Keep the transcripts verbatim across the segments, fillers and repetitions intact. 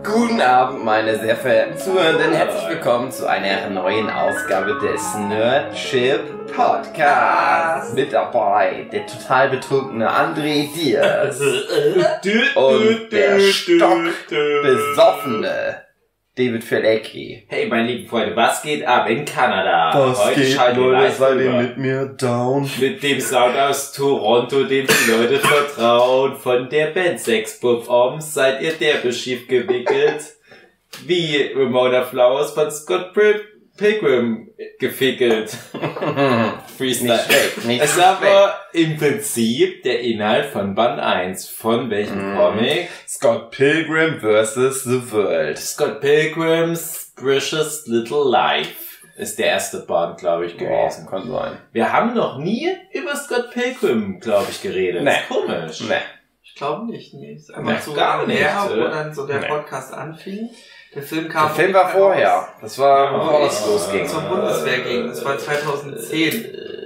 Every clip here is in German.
Guten Abend, meine sehr verehrten Zuhörenden. Herzlich willkommen zu einer neuen Ausgabe des Nerdship Podcasts. Mit dabei der total betrunkene André Diaz und der stockbesoffene David Felecki. Hey, meine lieben Freunde, was geht ab in Kanada? Was Heute geht, Leute, seid ihr mit mir down? Mit dem Sound aus Toronto, dem die Leute vertrauen. Von der Band Sex Bombs seid ihr derbe schief gewickelt. Wie Ramona Flowers von Scott Pilgrim gefickelt. Freestyle. Nicht schlecht, nicht Es ist aber im Prinzip der Inhalt von Band eins. Von welchem mm. Comic? Scott Pilgrim versus the World. Scott Pilgrim's Precious Little Life ist der erste Band, glaube ich, gewesen. Ja, kann sein. Wir haben noch nie über Scott Pilgrim, glaube ich, geredet. Nee. Das ist komisch. Nee. Ich glaube nicht, nee. Ist einfach Nee, so gar nicht, her, wo oder? dann so der Nee. Podcast anfing. Der Film kam. Der Film war vorher. Das war, Ja, bevor das ja. losging. Zur Bundeswehr ging. Das war zweitausendzehn.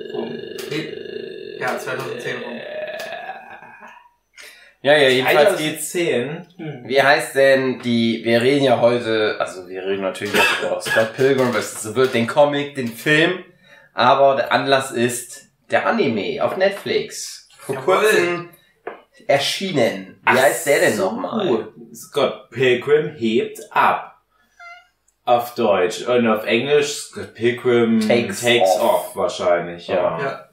Ja, zweitausendzehn rum. Ja, ja, jedenfalls geht's. zehn. Hm. Wie heißt denn die, wir reden ja heute, also wir reden natürlich auch über Scott Pilgrim versus the World, den Comic, den Film, aber der Anlass ist der Anime auf Netflix. Vor Jawohl. kurzem erschienen. Wie heißt der denn nochmal? Scott Pilgrim hebt ab. Auf Deutsch. Und auf Englisch Scott Pilgrim Takes takes off. off wahrscheinlich, ja. Ja.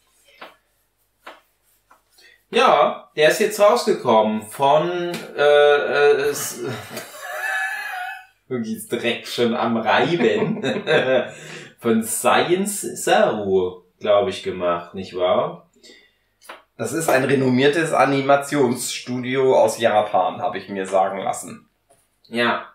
Ja, der ist jetzt rausgekommen von äh, äh, es, irgendwie ist direkt schon am Reiben von Science Saru, glaube ich, gemacht, nicht wahr? Das ist ein renommiertes Animationsstudio aus Japan, habe ich mir sagen lassen. Ja.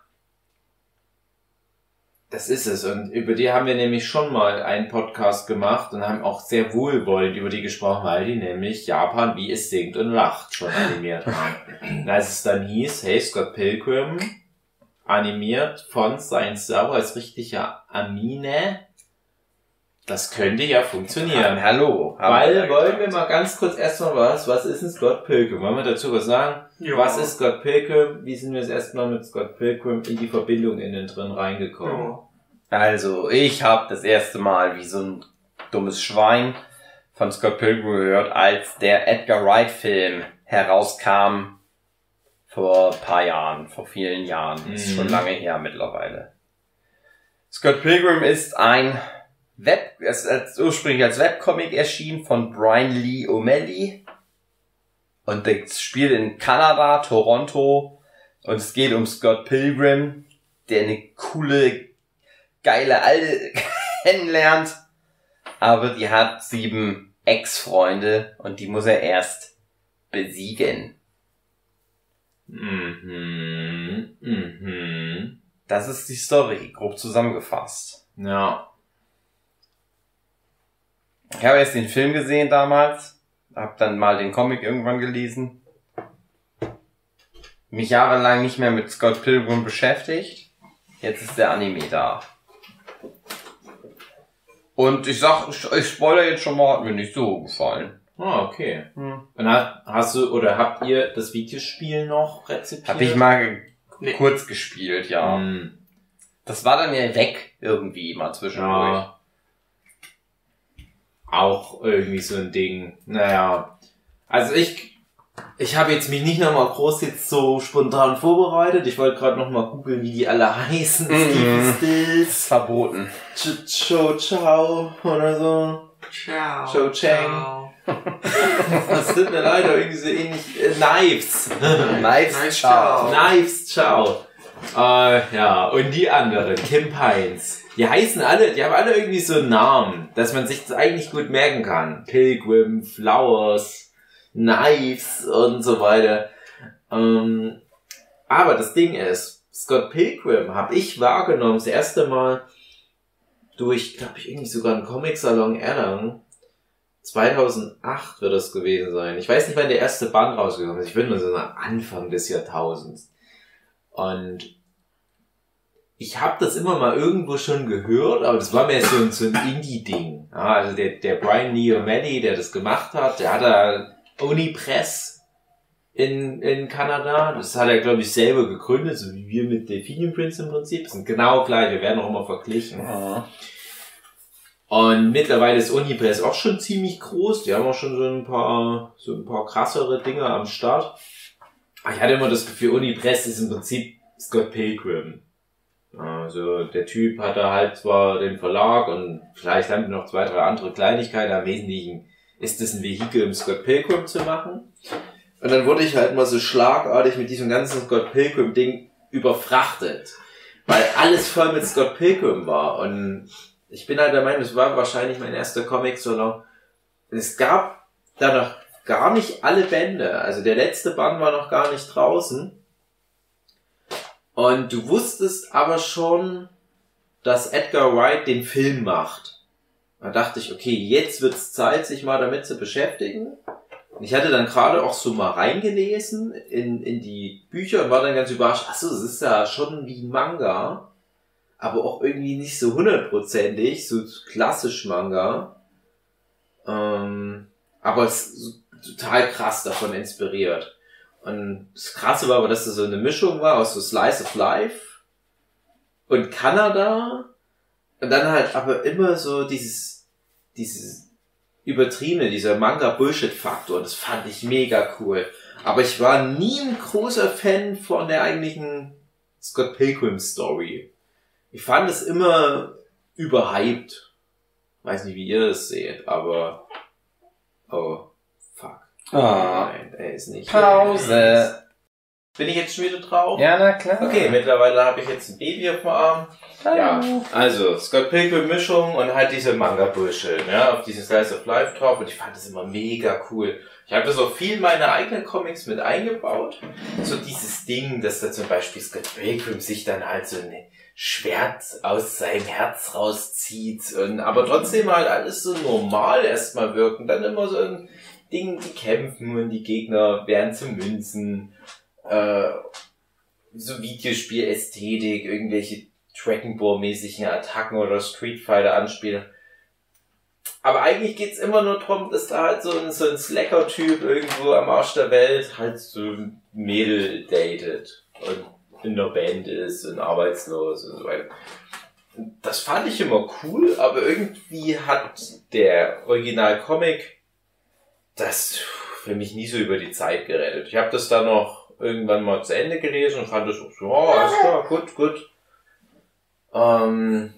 Das ist es. Und über die haben wir nämlich schon mal einen Podcast gemacht und haben auch sehr wohlwollend über die gesprochen, weil die nämlich Japan, wie es singt und lacht, schon animiert haben. Und als es dann hieß, hey, Scott Pilgrim, animiert von Science Saru als richtiger Anime, das könnte ja funktionieren. Hallo. Weil, wollen wir mal ganz kurz erstmal was, was ist ein Scott Pilgrim? Wollen wir dazu was sagen? Ja. Was ist Scott Pilgrim? Wie sind wir das erste Mal mit Scott Pilgrim in die Verbindung innen drin reingekommen? Ja. Also, ich habe das erste Mal wie so ein dummes Schwein von Scott Pilgrim gehört, als der Edgar Wright Film herauskam vor ein paar Jahren, vor vielen Jahren. Mhm. Ist schon lange her mittlerweile. Scott Pilgrim ist ein Web, es ist ursprünglich als Webcomic erschienen von Brian Lee O'Malley und das spielt in Kanada, Toronto, und es geht um Scott Pilgrim, der eine coole, geile Alte kennenlernt, aber die hat sieben Ex-Freunde und die muss er erst besiegen. Mhm. Mhm. Das ist die Story, grob zusammengefasst. Ja. Ich habe erst den Film gesehen damals, habe dann mal den Comic irgendwann gelesen, mich jahrelang nicht mehr mit Scott Pilgrim beschäftigt, jetzt ist der Anime da. Und ich sag, ich, ich spoiler jetzt schon mal, hat mir nicht so gefallen. Ah, okay. Hm. Und hast, hast du, oder habt ihr das Videospiel noch rezipiert? Hab ich mal Nee. kurz gespielt, ja. Hm. Das war dann ja weg, irgendwie mal zwischendurch. Ja. Auch irgendwie so ein Ding. Naja. Also ich, ich habe jetzt mich nicht nochmal groß jetzt so spontan vorbereitet. Ich wollte gerade nochmal googeln, wie die alle heißen. Mhm. Steve Stills, Ist verboten. Ch- Cho Chao oder so. Ciao. Shou Chang. Ciao. Was sind denn Leute irgendwie so ähnlich? Äh, Knives. Nice, Nice, ciao. ciao. Knives, ciao. Äh, ja, und die anderen, Kim Pines. Die heißen alle, die haben alle irgendwie so einen Namen, dass man sich das eigentlich gut merken kann. Pilgrim, Flowers, Knives und so weiter. Ähm, aber das Ding ist, Scott Pilgrim habe ich wahrgenommen das erste Mal durch, glaube ich, irgendwie sogar einen Comic-Salon Erlangen. zweitausendacht wird das gewesen sein. Ich weiß nicht, wann der erste Band rausgekommen ist. Ich würde mal so sagen, Anfang des Jahrtausends. Und ich habe das immer mal irgendwo schon gehört, aber das war mehr so ein, so ein Indie-Ding. Ja, also der, der Brian Lee O'Malley, der das gemacht hat, der hat da Onipress in, in Kanada. Das hat er, glaube ich, selber gegründet, so wie wir mit Delphinium Prince im Prinzip. Das sind genau gleich, wir werden auch immer verglichen. Mhm. Und mittlerweile ist Unipress auch schon ziemlich groß. Die haben auch schon so ein paar, so ein paar krassere Dinge am Start. Aber ich hatte immer das Gefühl, Unipress ist im Prinzip Scott Pilgrim. Also der Typ hatte halt zwar den Verlag und vielleicht haben wir noch zwei, drei andere Kleinigkeiten. Am Wesentlichen ist das ein Vehikel, um Scott Pilgrim zu machen. Und dann wurde ich halt mal so schlagartig mit diesem ganzen Scott Pilgrim Ding überfrachtet. Weil alles voll mit Scott Pilgrim war. Und ich bin halt der Meinung, es war wahrscheinlich mein erster Comic, sondern es gab da noch gar nicht alle Bände. Also der letzte Band war noch gar nicht draußen. Und du wusstest aber schon, dass Edgar Wright den Film macht. Da dachte ich, okay, jetzt wird's Zeit, sich mal damit zu beschäftigen. Und ich hatte dann gerade auch so mal reingelesen in, in die Bücher und war dann ganz überrascht, ach so, das ist ja schon wie ein Manga, aber auch irgendwie nicht so hundertprozentig, so klassisch Manga. Ähm, aber es ist total krass davon inspiriert. Und das Krasse war aber, dass das so eine Mischung war aus so Slice of Life und Kanada und dann halt aber immer so dieses, dieses übertriebene, dieser Manga-Bullshit-Faktor. Das fand ich mega cool. Aber ich war nie ein großer Fan von der eigentlichen Scott Pilgrim-Story. Ich fand es immer überhyped. Weiß nicht, wie ihr das seht, aber oh, fuck. Ah. Nein, er ist nicht. Pause. Bin ich jetzt schon wieder drauf? Ja, na klar. Okay, mittlerweile habe ich jetzt ein Baby auf dem Arm. Hallo. Ja, also Scott Pilgrim Mischung und halt diese Manga-Bullshit, ne, auf diesen Slice of Life drauf und ich fand das immer mega cool. Ich habe das auch viel in meine eigenen Comics mit eingebaut. So dieses Ding, dass da zum Beispiel Scott Pilgrim sich dann halt so ein Schwert aus seinem Herz rauszieht und aber trotzdem halt alles so normal erstmal wirken. Dann immer so ein Ding, die kämpfen und die Gegner werden zu Münzen. Äh, so Videospiel-Ästhetik, irgendwelche Dragon Ball-mäßigen Attacken oder Street Fighter anspielen. Aber eigentlich geht's immer nur darum, dass da halt so ein, so ein Slacker-Typ irgendwo am Arsch der Welt halt so ein Mädel datet und in der Band ist und arbeitslos und so weiter. Das fand ich immer cool, aber irgendwie hat der Original-Comic das für mich nie so über die Zeit gerettet. Ich habe das dann noch irgendwann mal zu Ende gelesen und fand das so, oh, alles klar, gut, gut. Ähm,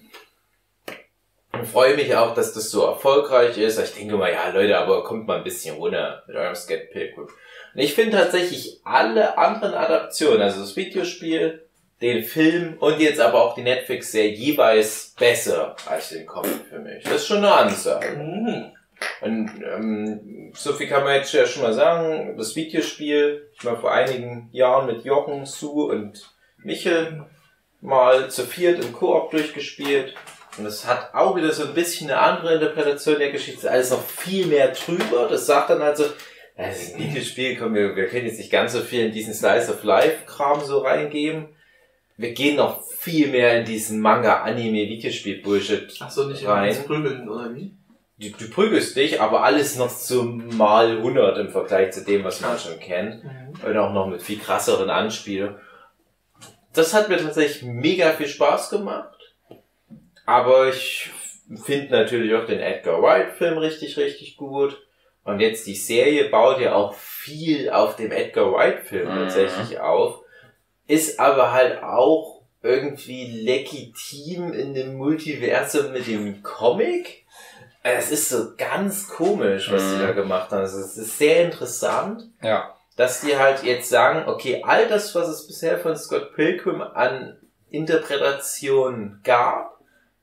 und freue mich auch, dass das so erfolgreich ist. Ich denke mal, ja Leute, aber kommt mal ein bisschen runter mit eurem Scott Pilgrim. Und ich finde tatsächlich alle anderen Adaptionen, also das Videospiel, den Film und jetzt aber auch die Netflix-Serie jeweils besser als den Comic für mich. Das ist schon eine Ansage. Mhm. Und ähm, so viel kann man jetzt ja schon mal sagen. Das Videospiel, ich war vor einigen Jahren mit Jochen, Sue und Michel mal zu viert im Koop durchgespielt. Und es hat auch wieder so ein bisschen eine andere Interpretation der Geschichte. Alles noch viel mehr drüber. Das sagt dann halt so, das ist ein Videospiel, komm, wir, wir können jetzt nicht ganz so viel in diesen Slice of Life-Kram so reingeben. Wir gehen noch viel mehr in diesen Manga-Anime-Videospiel-Bullshit Ach so, nicht rein. ins Prügeln, oder wie? Du, du prügelst dich, aber alles noch so mal hundert im Vergleich zu dem, was man schon kennt. Mhm. Und auch noch mit viel krasseren Anspielungen. Das hat mir tatsächlich mega viel Spaß gemacht. Aber ich finde natürlich auch den Edgar Wright-Film richtig, richtig gut. Und jetzt die Serie baut ja auch viel auf dem Edgar Wright-Film Mhm. tatsächlich auf. Ist aber halt auch irgendwie legitim in dem Multiversum mit dem Comic. Es ist so ganz komisch, was Mhm. die da gemacht haben. Also es ist sehr interessant, Ja. dass die halt jetzt sagen, okay, all das, was es bisher von Scott Pilgrim an Interpretation gab,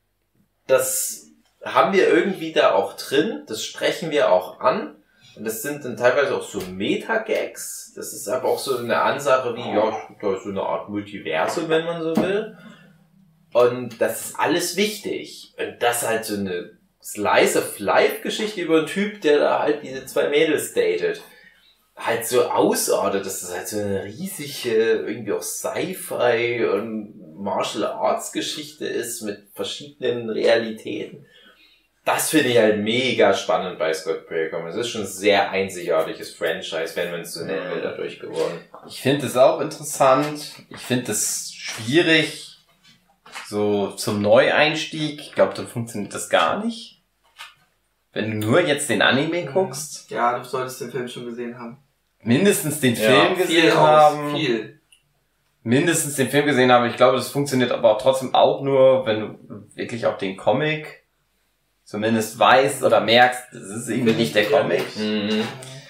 das haben wir irgendwie da auch drin, das sprechen wir auch an. Und das sind dann teilweise auch so Meta-Gags. Das ist aber auch so eine Ansage wie, ja, da ist so eine Art Multiversum, wenn man so will. Und das ist alles wichtig. Und das halt so eine Slice-of-Life-Geschichte über einen Typ, der da halt diese zwei Mädels datet, halt so ausartet, dass das halt so eine riesige, irgendwie auch Sci-Fi und Martial Arts Geschichte ist mit verschiedenen Realitäten. das finde ich halt mega spannend bei Scott Pilgrim. Es ist schon ein sehr einzigartiges Franchise, wenn man es so nennen will, dadurch geworden. Ich finde es auch interessant. Ich finde es schwierig, so zum Neueinstieg. Ich glaube, dann funktioniert das gar nicht. Wenn du nur jetzt den Anime guckst. Ja, du solltest den Film schon gesehen haben. Mindestens den Ja, Film gesehen Viel haben. aus, viel. Mindestens den Film gesehen haben. Ich glaube, das funktioniert aber auch trotzdem auch nur, wenn du wirklich auch den Comic zumindest weißt oder merkst, das ist irgendwie nicht der Comic. Mhm.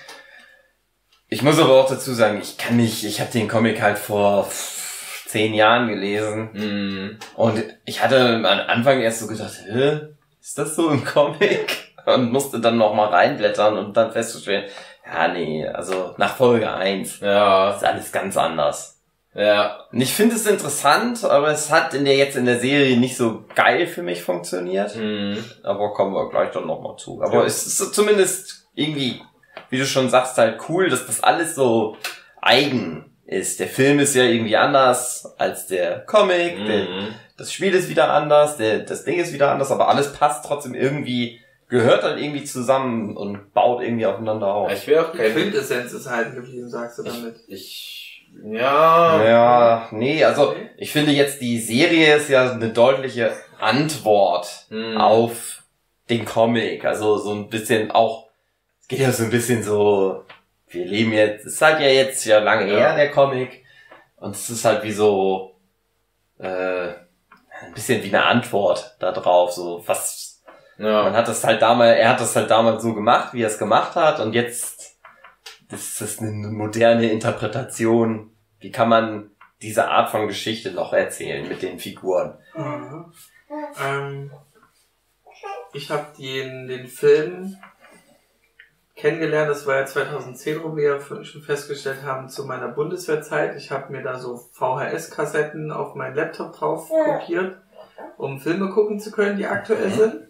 Ich muss aber auch dazu sagen, ich kann nicht, ich habe den Comic halt vor zehn Jahren gelesen Mhm. und ich hatte am Anfang erst so gedacht, hä, ist das so im Comic? Und musste dann nochmal reinblättern und dann festzustellen, ja nee, also nach Folge eins Ja, ist alles ganz anders. ja. Und ich finde es interessant, aber es hat in der jetzt in der Serie nicht so geil für mich funktioniert. Mhm. Aber kommen wir gleich dann nochmal zu. Aber Ja. es ist zumindest irgendwie, wie du schon sagst, halt cool, dass das alles so eigen ist. Der Film ist ja irgendwie anders als der Comic. Der, Mhm. das Spiel ist wieder anders. Der, das Ding ist wieder anders. Aber alles passt trotzdem irgendwie, gehört halt irgendwie zusammen und baut irgendwie aufeinander auf. Ich will auch Die kein... Quintessenz ist halten geblieben, sagst du damit. Ich... Ja... Ja, nee, also ich finde jetzt, die Serie ist ja eine deutliche Antwort Mhm. auf den Comic. Also so ein bisschen auch, es geht ja so ein bisschen so, wir leben jetzt, es ist halt ja jetzt ja lange Ja. her, der Comic. Und es ist halt wie so, äh, ein bisschen wie eine Antwort da drauf, so was, Ja. man hat das halt damals, er hat das halt damals so gemacht, wie er es gemacht hat und jetzt ist das eine moderne Interpretation. Wie kann man diese Art von Geschichte noch erzählen mit den Figuren? Mhm. Ähm, ich habe den, den Film kennengelernt, das war ja zweitausendzehn, wo wir ja schon festgestellt haben, zu meiner Bundeswehrzeit. Ich habe mir da so V H S-Kassetten auf meinen Laptop drauf kopiert, um Filme gucken zu können, die aktuell sind.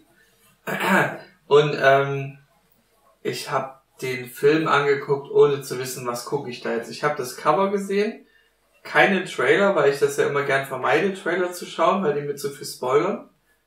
Und ähm, ich habe den Film angeguckt, ohne zu wissen, was gucke ich da jetzt. Ich habe das Cover gesehen, keinen Trailer, weil ich das ja immer gern vermeide, Trailer zu schauen, weil die mir zu viel spoilern.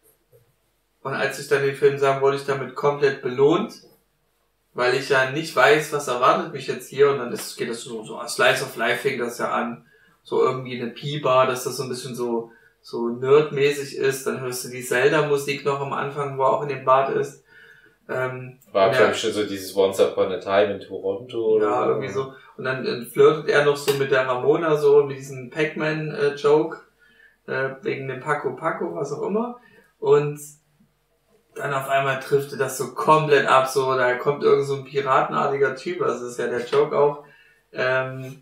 Und als ich dann den Film sah, wurde ich damit komplett belohnt, weil ich ja nicht weiß, was erwartet mich jetzt hier. Und dann ist, geht das so, so Slice of Life fängt das ja an, so irgendwie eine Pi-Bar, dass das so ein bisschen so so nerdmäßig ist. Dann hörst du die Zelda-Musik noch am Anfang, wo er auch in dem Bad ist. Ähm, War, ja. glaube ich, schon so dieses Once Upon a Time in Toronto. Oder Ja, irgendwie so. Und dann äh, flirtet er noch so mit der Ramona, so mit diesem Pac-Man-Joke, äh, wegen dem Paco Paco, was auch immer. Und dann auf einmal trifft er das so komplett ab, so, da kommt irgend so ein piratenartiger Typ, also das ist ja der Joke auch, ähm,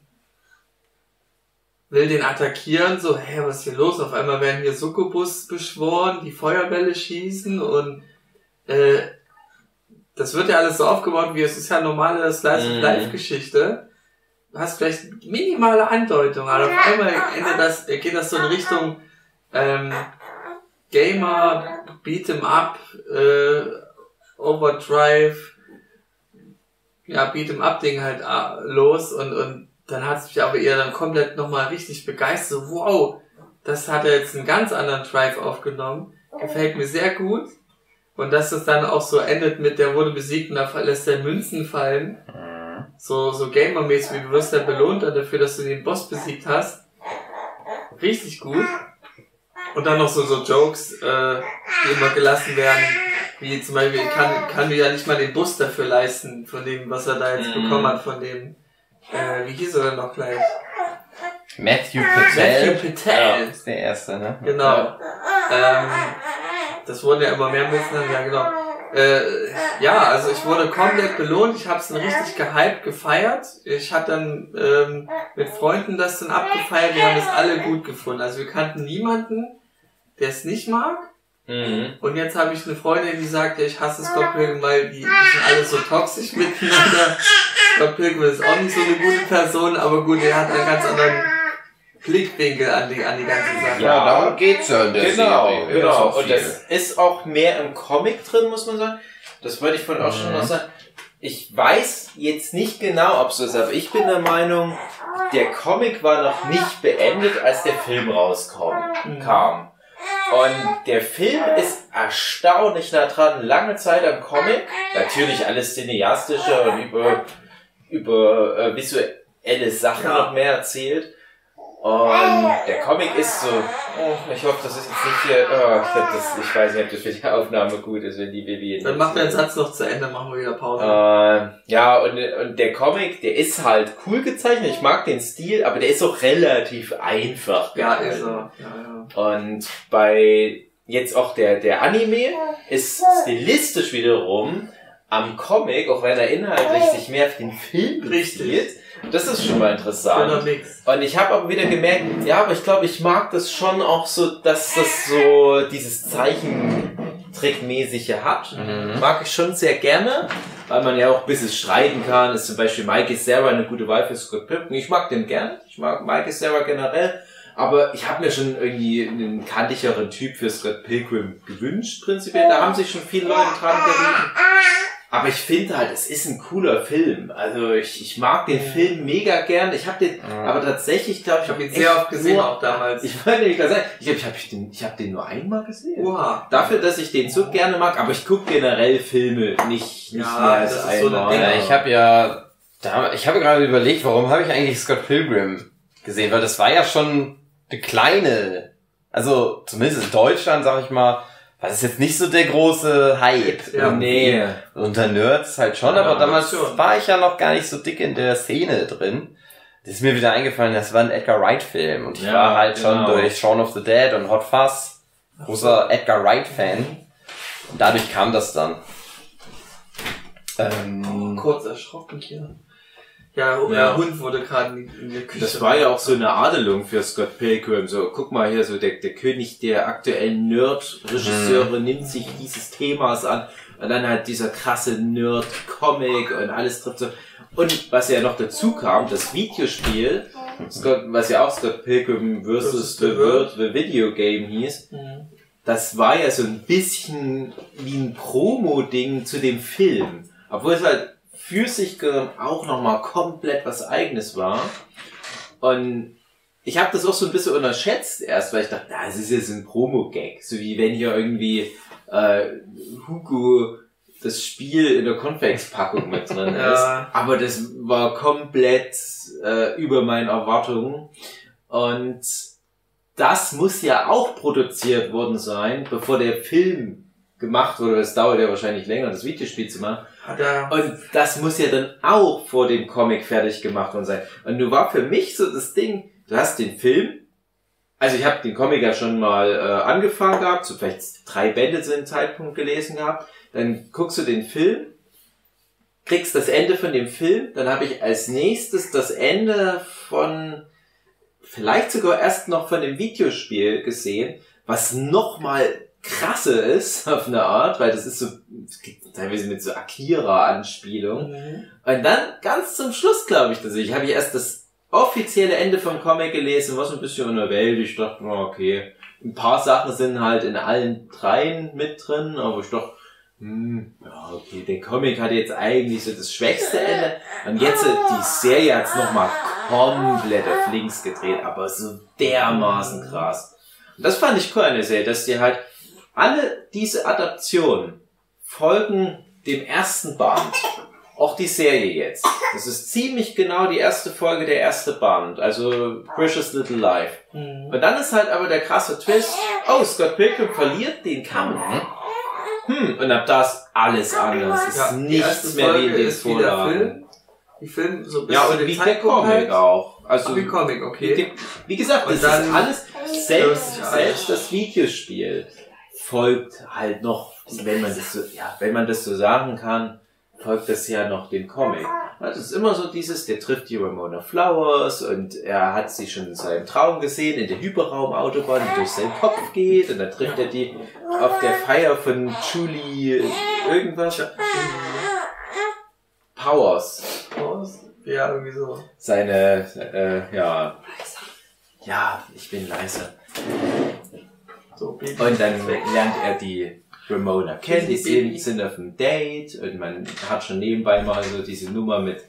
will den attackieren, so, hä, was ist hier los? Auf einmal werden hier Succubus beschworen, die Feuerbälle schießen und, äh, das wird ja alles so aufgebaut, wie es ist ja normale Slice-of-Life-Geschichte. Du hast vielleicht minimale Andeutung, aber auf einmal endet das, geht das so in Richtung ähm, Gamer, Beat'em Up, äh, Overdrive, ja, Beat'em Up Ding halt äh, los und und dann hat es mich aber eher dann komplett nochmal richtig begeistert. So, wow, das hat er jetzt einen ganz anderen Drive aufgenommen. Gefällt mir sehr gut. Und dass das dann auch so endet mit, der wurde besiegt und da lässt der Münzen fallen. So, so Gamer-mäßig, wie du wirst dann belohnt dafür, dass du den Boss besiegt hast. Richtig gut. Und dann noch so, so Jokes, äh, die immer gelassen werden. Wie zum Beispiel, kann, kann mir ja nicht mal den Bus dafür leisten, von dem, was er da jetzt Mhm. bekommen hat, von dem, äh, wie hieß er denn noch gleich? Matthew Patel. Matthew Patel. Ist der erste, ne? Genau. Ähm, das wurden ja immer mehr Münzen, ja genau. Äh, ja, also ich wurde komplett belohnt, ich hab's dann richtig gehypt, gefeiert. Ich hatte dann ähm, mit Freunden das dann abgefeiert, wir haben das alle gut gefunden. Also wir kannten niemanden, der es nicht mag. Mhm. Und jetzt habe ich eine Freundin, die sagt, ja, ich hasse Scott Pilgrim, weil die, die sind alle so toxisch miteinander. Scott Pilgrim ist auch nicht so eine gute Person, aber gut, er hat einen ganz anderen Blickwinkel an die, an die ganze Sache. Ja, darum geht's ja in der Genau, Serie. Das ist genau. auch Und viel. das ist auch mehr im Comic drin, muss man sagen. Das wollte ich vorhin auch schon noch sagen. Ich weiß jetzt nicht genau, ob es so ist, aber ich bin der Meinung, der Comic war noch nicht beendet, als der Film rauskam. Mhm. kam. Und der Film ist erstaunlich nah dran, lange Zeit am Comic. Natürlich alles cineastischer und über, über äh, visuelle Sachen ja. noch mehr erzählt. Und der Comic ist so, oh, ich hoffe, das ist jetzt nicht hier, oh, ich, glaub, das, ich weiß nicht, ob das für die Aufnahme gut ist, wenn die Baby... Dann macht der Satz noch zu Ende, machen wir wieder Pause. Äh, ja, und, und der Comic, der ist halt cool gezeichnet, ich mag den Stil, aber der ist auch relativ einfach. Ja, ist er. Ja, ja. Und bei jetzt auch der, der Anime ist stilistisch wiederum am Comic, auch wenn er inhaltlich sich mehr auf den Film bezieht. Das ist schon mal interessant. Und ich habe auch wieder gemerkt, ja, aber ich glaube, ich mag das schon auch so, dass das so dieses Zeichentrickmäßige hat. Mhm. Mag ich schon sehr gerne, weil man ja auch ein bisschen streiten kann. Ist zum Beispiel Mike Serra eine gute Wahl für Scott Pilgrim. Ich mag den gern. Ich mag Mike Serra generell. Aber ich habe mir schon irgendwie einen kantigeren Typ für Scott Pilgrim gewünscht, prinzipiell. Da haben sich schon viele Leute dran gerieben. Aber ich finde halt, es ist ein cooler Film. Also ich, ich mag den Film mega gern. Ich habe den, ja. aber tatsächlich glaube ich, ich habe ihn sehr oft gesehen nur, auch damals. Ich wollte nicht sagen, ich glaube, ich habe den, ich habe den nur einmal gesehen. Oha. Dafür, dass ich den so gerne mag. Aber ich gucke generell Filme nicht, nicht ja, mehr als das einmal. So ja, ich habe ja, da, ich habe gerade überlegt, warum habe ich eigentlich Scott Pilgrim gesehen? Weil das war ja schon eine kleine, also zumindest in Deutschland, sag ich mal. Das ist jetzt nicht so der große Hype. Ja, nee. Unter Nerds halt schon, ja, aber damals schon. war ich ja noch gar nicht so dick in der Szene drin. Das ist mir wieder eingefallen, das war ein Edgar Wright Film und ich ja, war halt genau. schon durch Shaun of the Dead und Hot Fuzz großer Edgar Wright Fan. Und dadurch kam das dann. Ähm, oh, kurz erschrocken hier. Ja, ja, der Hund wurde gerade in der Küche. Das war ja auch so eine Adelung für Scott Pilgrim. So, guck mal hier, so der, der König der aktuellen Nerd-Regisseure mhm. nimmt sich dieses Themas an. Und dann halt dieser krasse Nerd-Comic und alles trifft so. Und was ja noch dazu kam, das Videospiel, Scott, was ja auch Scott Pilgrim versus The World, The Video Game hieß, mhm. das war ja so ein bisschen wie ein Promo-Ding zu dem Film. Obwohl es halt für sich auch nochmal komplett was Eigenes war. Und ich habe das auch so ein bisschen unterschätzt erst, weil ich dachte, na, es ist jetzt ein Promo-Gag. So wie wenn hier irgendwie äh, Hugo das Spiel in der Cornflakes-Packung mit drin ja. ist. Aber das war komplett äh, über meine Erwartungen. Und das muss ja auch produziert worden sein, bevor der Film gemacht wurde. Das dauert ja wahrscheinlich länger, das Videospiel zu machen. Und das muss ja dann auch vor dem Comic fertig gemacht worden sein. Und nun war für mich so das Ding, du hast den Film, also ich habe den Comic ja schon mal äh, angefangen gehabt, so vielleicht drei Bände zu dem Zeitpunkt gelesen gehabt, dann guckst du den Film, kriegst das Ende von dem Film, dann habe ich als nächstes das Ende von, vielleicht sogar erst noch von dem Videospiel gesehen, was nochmal krasse ist, auf eine Art, weil das ist so, teilweise mit so Akira-Anspielung. Mhm. Und dann, ganz zum Schluss, glaube ich, dass ich, habe ich erst das offizielle Ende vom Comic gelesen, was ein bisschen unterwältigt. Ich dachte, oh, okay, ein paar Sachen sind halt in allen dreien mit drin, aber ich dachte, hm, ja, okay, der Comic hat jetzt eigentlich so das schwächste Ende. Und jetzt, die Serie hat's nochmal komplett auf links gedreht, aber so dermaßen krass. Und das fand ich cool an der Serie, dass die halt alle diese Adaptionen folgen dem ersten Band. Auch die Serie jetzt. Das ist ziemlich genau die erste Folge, der erste Band. Also Precious Little Life. Mhm. Und dann ist halt aber der krasse Twist. Oh, Scott Pilgrim verliert den Kampf. Hm, und ab da ist alles anders. Es ja, ist nichts mehr wie in den Vorlagen. Die Film so ein ja, und wie der Comic halt auch. Also, wie Comic, okay. Wie, wie gesagt, das dann ist alles, selbst, selbst das Videospiel folgt halt noch, wenn man das so, ja, wenn man das so sagen kann, folgt das ja noch dem Comic. Das ist immer so dieses, der trifft die Ramona Flowers und er hat sie schon in seinem Traum gesehen, in der Hyperraumautobahn, die durch seinen Kopf geht und dann trifft er die auf der Feier von Julie irgendwas. Powers. Powers? Ja, irgendwie so. Seine, äh, ja. Ja, ich bin leise. So, Baby. Und dann lernt er die Ramona kennen, die sind, sind auf einem Date und man hat schon nebenbei mal so diese Nummer mit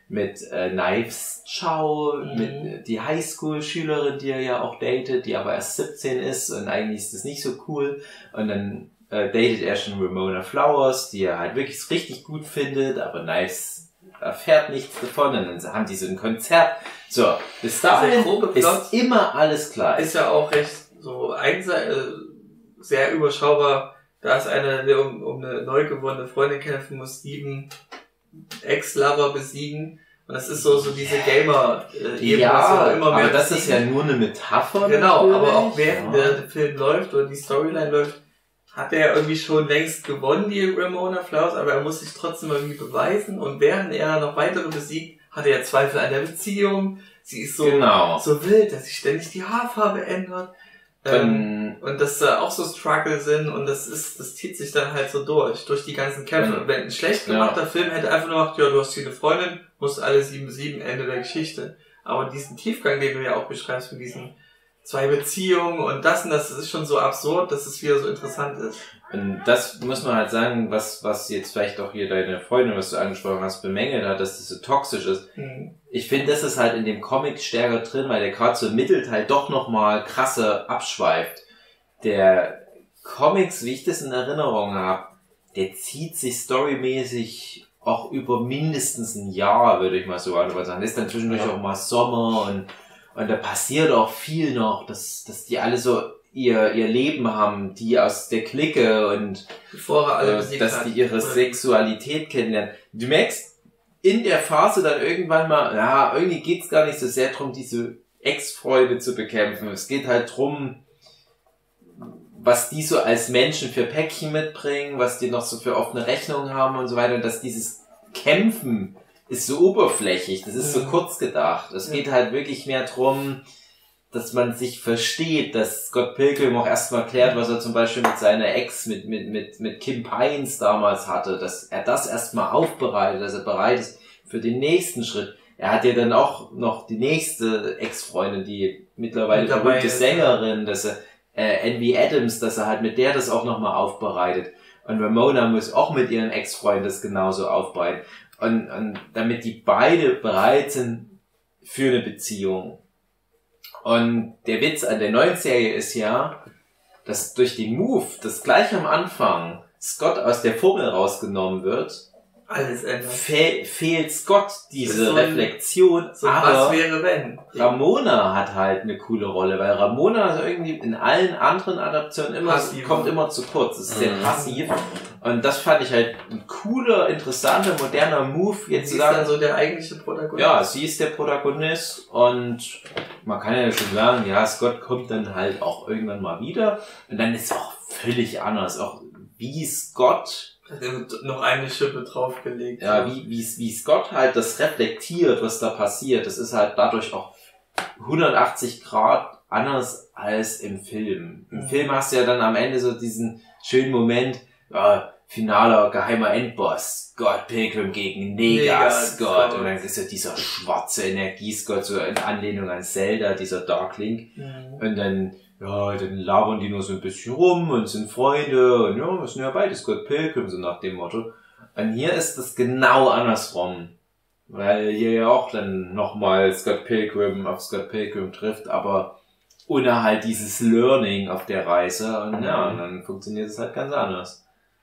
mit äh, Knives Chow, Mhm. mit die Highschool-Schülerin, die er ja auch datet, die aber erst siebzehn ist und eigentlich ist das nicht so cool. Und dann äh, datet er schon Ramona Flowers, die er halt wirklich richtig gut findet, aber Knives erfährt nichts davon. Und dann haben die so ein Konzert. So, bis dahin grobe Plot ist immer alles klar. ist ja auch recht so einse- äh, sehr überschaubar. Da ist einer, der um, um eine neu gewonnene Freundin kämpfen muss, sieben Ex-Lover besiegen. Und das ist so, so diese Gamer-Ebene, Ja, so immer mehr aber das ist ja besiegen. nur eine Metapher. Genau, natürlich. aber auch während ja. der Film läuft oder die Storyline läuft, hat er irgendwie schon längst gewonnen, die Ramona Flowers, aber er muss sich trotzdem irgendwie beweisen. Und während er noch weitere besiegt, hat er Zweifel an der Beziehung. Sie ist so, Genau. so wild, dass sich ständig die Haarfarbe ändert. Ähm, Dann, und dass da auch so Struggle sind und das ist, das zieht sich dann halt so durch, durch die ganzen Kämpfe. Ja. Und wenn ein schlecht gemachter ja. Film hätte einfach nur gemacht, ja, du hast hier eine Freundin, musst alle sieben sieben, Ende der Geschichte. Aber diesen Tiefgang, den du ja auch beschreibst mit diesen zwei Beziehungen und das und das, das ist schon so absurd, dass es wieder so interessant ist. Und das muss man halt sagen, was, was jetzt vielleicht auch hier deine Freundin, was du angesprochen hast, bemängelt hat, dass das so toxisch ist. Mhm. Ich finde, das ist halt in dem Comic stärker drin, weil der gerade so im Mittelteil doch nochmal krasser abschweift. Der Comics, wie ich das in Erinnerung habe, der zieht sich storymäßig auch über mindestens ein Jahr, würde ich mal so sagen. Das ist dann zwischendurch ja. auch mal Sommer und, und da passiert auch viel noch, dass, dass die alle so ihr, ihr Leben haben, die aus der Clique und Bevor er alle äh, besiegt dass hat. die ihre Oder? Sexualität kennenlernen. Du merkst in der Phase dann irgendwann mal, ja, irgendwie geht's gar nicht so sehr drum, diese Ex-Freunde zu bekämpfen. Es geht halt drum, was die so als Menschen für Päckchen mitbringen, was die noch so für offene Rechnungen haben und so weiter. Und dass dieses Kämpfen ist so oberflächlich, das ist so Mhm. kurz gedacht. Es Ja. geht halt wirklich mehr drum, dass man sich versteht, dass Scott Pilgrim auch erstmal klärt, was er zum Beispiel mit seiner Ex, mit, mit, mit, mit Kim Pines damals hatte, dass er das erstmal aufbereitet, dass er bereit ist für den nächsten Schritt. Er hat ja dann auch noch die nächste Ex-Freundin, die mittlerweile Mit dabei berühmte ist, Sängerin, dass er, äh, Envy Adams, dass er halt mit der das auch nochmal aufbereitet. Und Ramona muss auch mit ihrem Ex-Freund das genauso aufbereiten. Und, und damit die beide bereit sind für eine Beziehung. Und der Witz an der neuen Serie ist ja, dass durch den Move, dass gleich am Anfang Scott aus der Formel rausgenommen wird, Alles ändert. fe- fehlt Scott diese So ein- Reflexion, So, aber was wäre wenn? Ramona hat halt eine coole Rolle, weil Ramona ist irgendwie in allen anderen Adaptionen immer, Passiv. kommt immer zu kurz, es ist sehr Mhm. passiv. Und das fand ich halt ein cooler, interessanter, moderner Move, jetzt Sie zu ist dann sagen, so der eigentliche Protagonist. ja, sie ist der Protagonist und man kann ja schon sagen, ja, Scott kommt dann halt auch irgendwann mal wieder und dann ist es auch völlig anders, auch wie Scott, Hat er noch eine Schippe draufgelegt. ja, wie, wie, wie Scott halt das reflektiert, was da passiert, das ist halt dadurch auch hundertachtzig Grad anders als im Film. Im Mhm. Film hast du ja dann am Ende so diesen schönen Moment, ja, finaler geheimer Endboss, Scott Pilgrim gegen Neger Neger Scott. Scott. Und dann ist ja dieser schwarze Energie-Scott, so in Anlehnung an Zelda, dieser Darkling. Mhm. Und dann, ja, dann labern die nur so ein bisschen rum und sind Freunde und ja, wir sind ja beide Scott Pilgrim, so nach dem Motto. Und hier ist das genau andersrum. Weil hier ja auch dann nochmal Scott Pilgrim auf Scott Pilgrim trifft, aber ohne halt dieses Learning auf der Reise. Und ja, und dann funktioniert es halt ganz anders.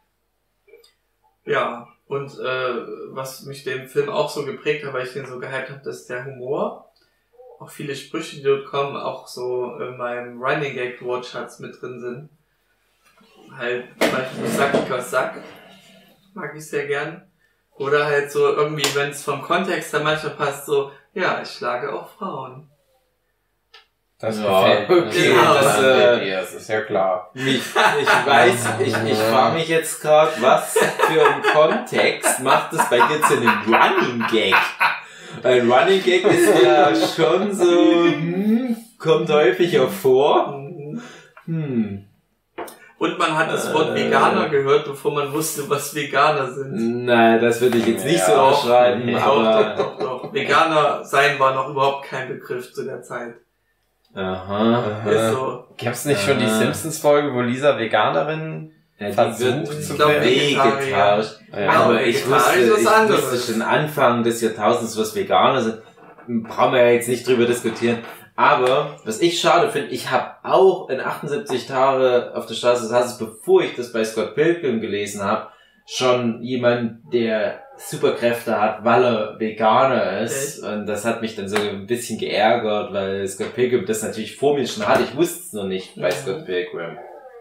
Ja, und äh, was mich den Film auch so geprägt hat, weil ich den so gehypt habe, dass der Humor, auch viele Sprüche, die dort kommen, auch so in meinem Running Gag Wortschatz mit drin sind. Halt zum Beispiel Sack aus Sack, mag ich sehr gern. Oder halt so irgendwie, wenn es vom Kontext dann manchmal passt, so, ja, ich schlage auch Frauen. Das Ja, gefällt mir. okay, Genau. das, äh, das ist ja klar. Mich, ich weiß, ich, ich frage mich jetzt gerade, was für ein Kontext macht es bei dir zu einem Running Gag? Ein Running Gag ist ja schon so, hm, kommt häufiger vor. Hm. Und man hat das Wort Äh. Veganer gehört, bevor man wusste, was Veganer sind. Nein, das würde ich jetzt nicht Ja, so auch. beschreiben, Nee. aber... Doch, doch, doch. Veganer sein war noch überhaupt kein Begriff zu der Zeit. Aha. Ist so. Gab's nicht schon die Ah. Simpsons-Folge, wo Lisa Veganerin Ja, die versucht wird zu glaub, wehgetauscht. Ja. Aber Ja, ich vegetarisch wusste, ist ich was anderes. wusste schon Anfang des Jahrtausends, was Veganer sind. Brauchen wir ja jetzt nicht drüber diskutieren. Aber, was ich schade finde, ich habe auch in achtundsiebzig Tage auf der Straße des Hasses, bevor ich das bei Scott Pilgrim gelesen habe, schon jemand, der Superkräfte hat, weil er Veganer ist. Okay. Und das hat mich dann so ein bisschen geärgert, weil Scott Pilgrim das natürlich vor mir schon hatte. Ich wusste es noch nicht bei Mhm. Scott Pilgrim.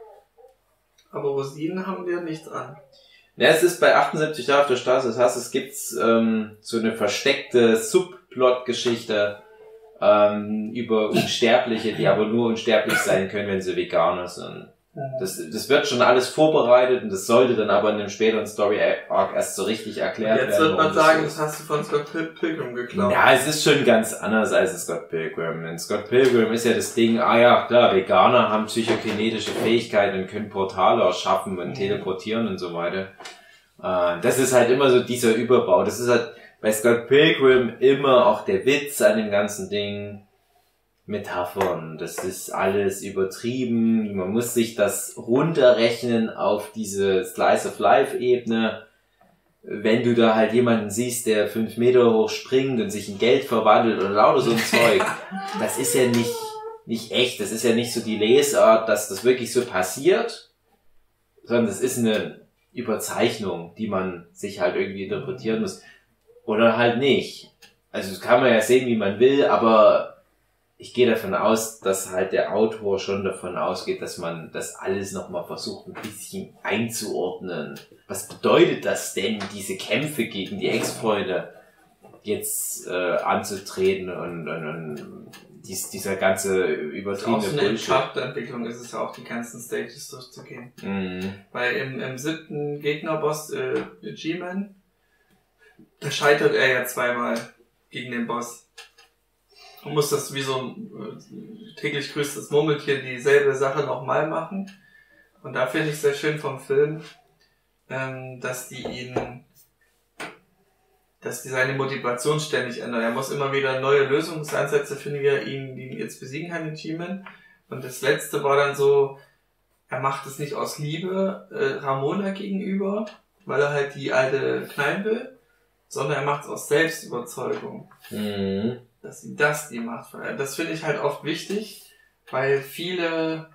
Aber Rosinen haben wir nichts an. Ja, es ist bei achtundsiebzig Tage auf der Straße des Hasses gibt's ähm, so eine versteckte Subplot-Geschichte ähm, über Unsterbliche, die aber nur unsterblich sein können, wenn sie Veganer sind. Das, das wird schon alles vorbereitet und das sollte dann aber in einem späteren Story-Arc erst so richtig erklärt Jetzt werden. wird man warum das sagen, so das ist. hast du von Scott Pil- Pilgrim geklaut. Ja, es ist schon ganz anders als in Scott Pilgrim. In Scott Pilgrim ist ja das Ding, ah ja, klar, Veganer haben psychokinetische Fähigkeiten und können Portale erschaffen und Mhm. teleportieren und so weiter. Äh, das ist halt immer so dieser Überbau. Das ist halt bei Scott Pilgrim immer auch der Witz an dem ganzen Ding. Metaphern, das ist alles übertrieben. Man muss sich das runterrechnen auf diese Slice-of-Life-Ebene. Wenn du da halt jemanden siehst, der fünf Meter hoch springt und sich in Geld verwandelt und lauter so ein Zeug, das ist ja nicht, nicht echt. Das ist ja nicht so die Lesart, dass das wirklich so passiert, sondern das ist eine Überzeichnung, die man sich halt irgendwie interpretieren muss. Oder halt nicht. Also das kann man ja sehen, wie man will, aber ich gehe davon aus, dass halt der Autor schon davon ausgeht, dass man das alles nochmal versucht, ein bisschen einzuordnen. Was bedeutet das denn, diese Kämpfe gegen die Ex-Freunde jetzt äh, anzutreten und, und, und dies, dieser ganze Auch übertriebene so eine Bullshit. Charakterentwicklung ist es ja auch, die ganzen Stages durchzugehen. Mhm. Weil im, im siebten Gegnerboss, äh, G-Man, da scheitert er ja zweimal gegen den Boss. Und muss das wie so ein äh, täglich grüßt das Murmeltier dieselbe Sache nochmal machen. Und da finde ich sehr schön vom Film, ähm, dass die ihn, dass die seine Motivation ständig ändern. Er muss immer wieder neue Lösungsansätze finden, wie er ihn, ihn jetzt besiegen kann, den G-Man. Und das letzte war dann so, er macht es nicht aus Liebe äh, Ramona gegenüber, weil er halt die alte knallen will, sondern er macht es aus Selbstüberzeugung. Mhm. Dass ihm das die Macht verleiht. Das finde ich halt oft wichtig, weil viele,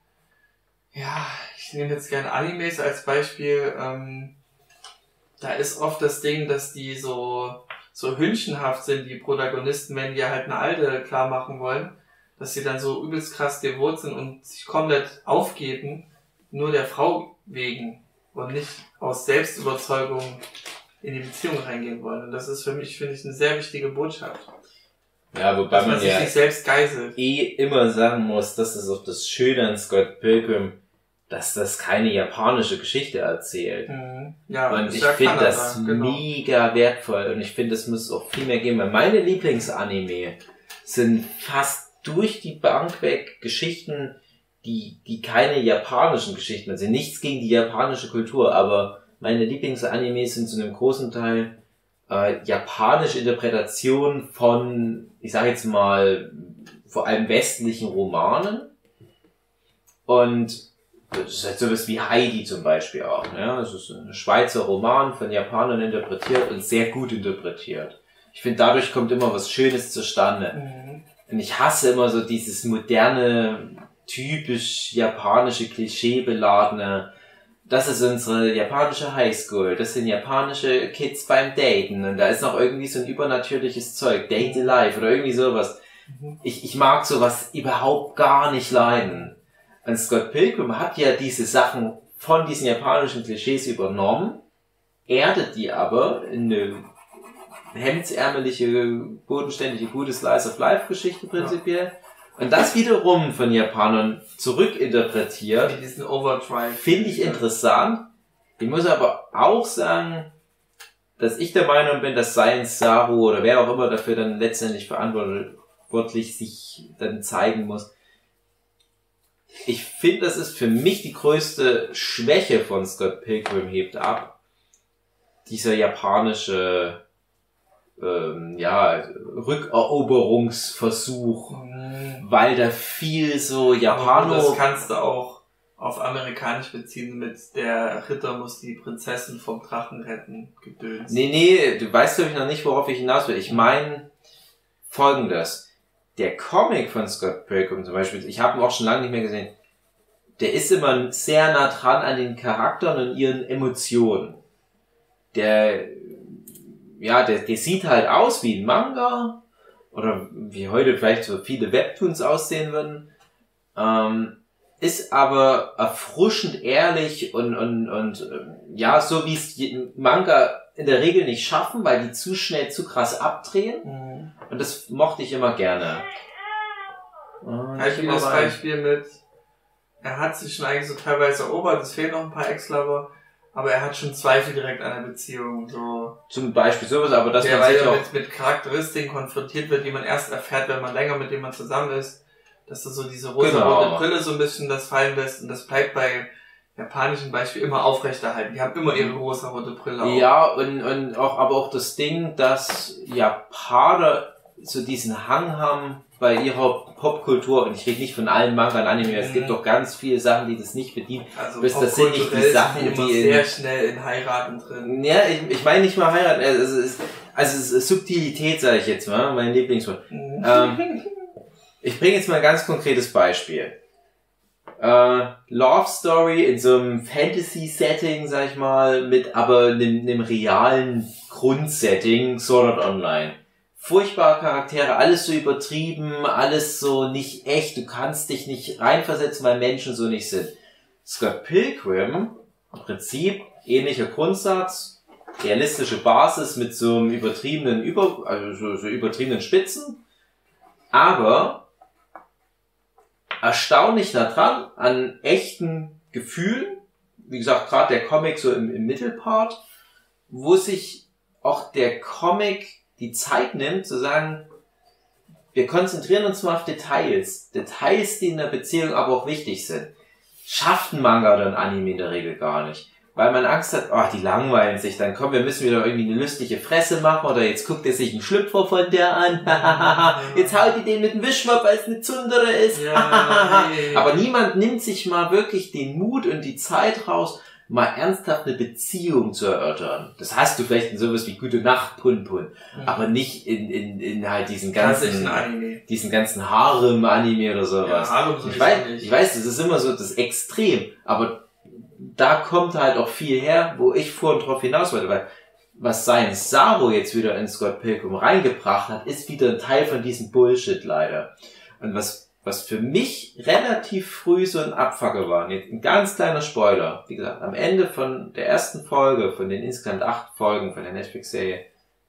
ja, ich nehme jetzt gerne Animes als Beispiel, ähm, da ist oft das Ding, dass die so, so hündchenhaft sind, die Protagonisten, wenn die halt eine alte klar machen wollen, dass sie dann so übelst krass devot sind und sich komplett aufgeben, nur der Frau wegen und nicht aus Selbstüberzeugung in die Beziehung reingehen wollen. Und das ist für mich, finde ich, eine sehr wichtige Botschaft. Ja, wobei Dass man man sich ja nicht selbst geißelt. eh immer sagen muss, das ist auch das Schöne an Scott Pilgrim, dass das keine japanische Geschichte erzählt. Mhm. Ja, Und ist ich ja finde Kanada, das genau. mega wertvoll und ich finde, es muss auch viel mehr geben, weil meine Lieblingsanime sind fast durch die Bank weg Geschichten, die, die keine japanischen Geschichten sind. Nichts gegen die japanische Kultur, aber meine Lieblingsanime sind zu einem großen Teil äh, japanische Interpretation von, ich sage jetzt mal, vor allem westlichen Romanen. Und das ist halt sowas wie Heidi zum Beispiel auch. Ne? Das ist ein Schweizer Roman von Japanern interpretiert und sehr gut interpretiert. Ich finde, dadurch kommt immer was Schönes zustande. Mhm. Und ich hasse immer so dieses moderne, typisch japanische, klischeebeladene, das ist unsere japanische Highschool, das sind japanische Kids beim Daten und da ist noch irgendwie so ein übernatürliches Zeug, Date Life oder irgendwie sowas. Mhm. Ich, ich mag sowas überhaupt gar nicht leiden. Und Scott Pilgrim hat ja diese Sachen von diesen japanischen Klischees übernommen, erdet die aber in eine hemdsärmeliche, bodenständige, gute Slice-of-Life-Geschichte prinzipiell. Und das wiederum von Japanern zurückinterpretiert, Wie diesen Overdrive. finde ich interessant. Ich muss aber auch sagen, dass ich der Meinung bin, dass Science Saru oder wer auch immer dafür dann letztendlich verantwortlich sich dann zeigen muss. Ich finde, das ist für mich die größte Schwäche von Scott Pilgrim hebt ab. Dieser japanische ähm, ja, Rückeroberungsversuch, Mhm. weil da viel so Aber Japano... das kannst du auch auf amerikanisch beziehen mit der Ritter muss die Prinzessin vom Drachen retten, gedöns. Nee, nee, du weißt glaube ich noch nicht, worauf ich hinaus will. Ich meine Folgendes. Der Comic von Scott Pilgrim zum Beispiel, ich habe ihn auch schon lange nicht mehr gesehen, der ist immer sehr nah dran an den Charakteren und ihren Emotionen. Der, ja, der, der sieht halt aus wie ein Manga oder wie heute vielleicht so viele Webtoons aussehen würden, ähm, ist aber erfrischend ehrlich und, und, und ja, so wie es Manga in der Regel nicht schaffen, weil die zu schnell zu krass abdrehen. Mhm. Und das mochte ich immer gerne. Oh, ich habe das Beispiel mit, er hat sich schon eigentlich so teilweise erobert, es fehlen noch ein paar Ex-Lover, aber er hat schon Zweifel direkt an der Beziehung. So. Zum Beispiel sowas, aber das der, man sich weil er auch... mit, mit Charakteristiken konfrontiert wird, die man erst erfährt, wenn man länger mit dem man zusammen ist. Dass er so diese rosa-rote Genau. Brille so ein bisschen das fallen lässt und das bleibt bei japanischen Beispiel immer aufrechterhalten. Die haben immer ihre rosa-rote Brille auf. Ja, und, und auch, aber auch das Ding, dass Japaner so diesen Hang haben bei ihrer Popkultur, und ich rede nicht von allen Manga und Anime, es gibt doch ganz viele Sachen, die das nicht bedienen. Also bis das sind nicht die popkulturell Sachen, sind die immer die sehr in, schnell in Heiraten drin. ja, ich, ich meine nicht mal heiraten, also es ist, also es ist Subtilität, sage ich jetzt mal, mein Lieblingswort. Mhm. Ähm, ich bringe jetzt mal ein ganz konkretes Beispiel. Äh, Love Story in so einem Fantasy-Setting, sag ich mal, mit aber einem, einem realen Grundsetting, Sword Art Online. Furchtbare Charaktere, alles so übertrieben, alles so nicht echt, du kannst dich nicht reinversetzen, weil Menschen so nicht sind. Scott Pilgrim, im Prinzip ähnlicher Grundsatz, realistische Basis mit so einem übertriebenen Über, also so, so übertriebenen Spitzen, aber erstaunlich nah dran an echten Gefühlen, wie gesagt, gerade der Comic so im, im Mittelpart, wo sich auch der Comic die Zeit nimmt, zu sagen, wir konzentrieren uns mal auf Details. Details, die in der Beziehung aber auch wichtig sind. Schafft ein Manga oder ein Anime in der Regel gar nicht. Weil man Angst hat, oh, die langweilen sich, dann komm, wir müssen wieder irgendwie eine lustige Fresse machen, oder jetzt guckt er sich einen Schlüpfer von der an, jetzt haut die den mit dem Wischmopp, weil es eine Zundere ist. Ja, nee. Aber niemand nimmt sich mal wirklich den Mut und die Zeit raus, mal ernsthaft eine Beziehung zu erörtern. Das hast du vielleicht in sowas wie Gute Nacht, Pun Pun, Mhm. aber nicht in, in, in halt diesen Klassischen ganzen, Anime. diesen ganzen Harem-Anime oder sowas. Ja, Harem ich sowieso weiß, nicht. ich weiß, das ist immer so das Extrem, aber da kommt halt auch viel her, wo ich vorhin drauf hinaus wollte, weil was Science Saro jetzt wieder in Scott Pilgrim reingebracht hat, ist wieder ein Teil von diesem Bullshit leider. Und was, was für mich relativ früh so ein Abfucker war, jetzt ein ganz kleiner Spoiler, wie gesagt, am Ende von der ersten Folge, von den insgesamt acht Folgen von der Netflix-Serie,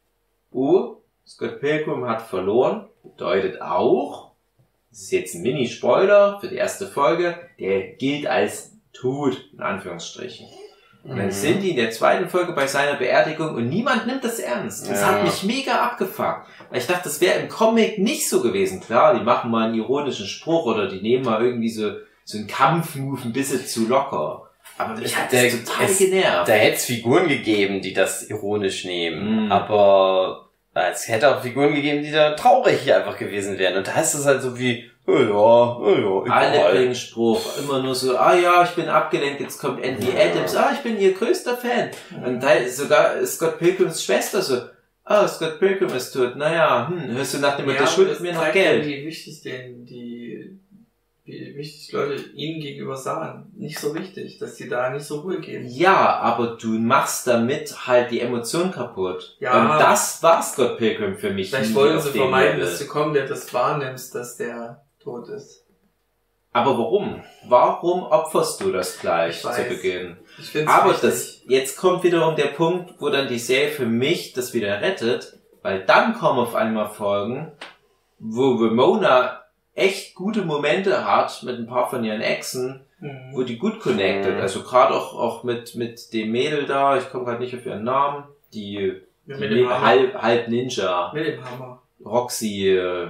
oh, Scott Pilgrim hat verloren, bedeutet auch, das ist jetzt ein Mini-Spoiler für die erste Folge, der gilt als tot, in Anführungsstrichen. Und dann Mhm. sind die in der zweiten Folge bei seiner Beerdigung und niemand nimmt das ernst. Das Ja. hat mich mega abgefuckt. Weil ich dachte, das wäre im Comic nicht so gewesen. Klar, die machen mal einen ironischen Spruch oder die nehmen mal irgendwie so, so einen Kampfmove ein bisschen zu locker. Aber mich hat das Der- total es- genervt. Da hätte es Figuren gegeben, die das ironisch nehmen, Mhm. aber es hätte auch Figuren gegeben, die da traurig einfach gewesen wären. Und da heißt es halt so wie, oh ja, oh ja, Alle egal. bringen Spruch. Immer nur so, ah ja, ich bin abgelenkt, jetzt kommt Andy Ja. Adams, ah, ich bin ihr größter Fan. Und da ist sogar Scott Pilgrims Schwester so, ah, Scott Pilgrim ist tot, naja, hm, hörst du nach dem Motto, der schuldet mir noch zeigt ja, Geld. wie wichtig den, die, wie wichtig Leute ihnen gegenüber sahen. Nicht so wichtig, dass die da nicht so Ruhe geben. Ja, aber du machst damit halt die Emotion kaputt. Ja. Und das war Scott Pilgrim für mich. Vielleicht nie wollen auf sie dem vermeiden, Level. dass du komplett das wahrnimmst, dass der tot ist. Aber warum? Warum opferst du das gleich Ich zu weiß. Beginn? Ich find's Aber wichtig. das, jetzt kommt wiederum der Punkt, wo dann die Serie für mich das wieder rettet, weil dann kommen auf einmal Folgen, wo Ramona echt gute Momente hat mit ein paar von ihren Exen, Mhm. wo die gut connected, Mhm. also gerade auch auch mit mit dem Mädel da, ich komme gerade nicht auf ihren Namen, die, Ja, die mit dem Ne- Hammer. halb halb Ninja, Mit dem Hammer. Roxy, äh,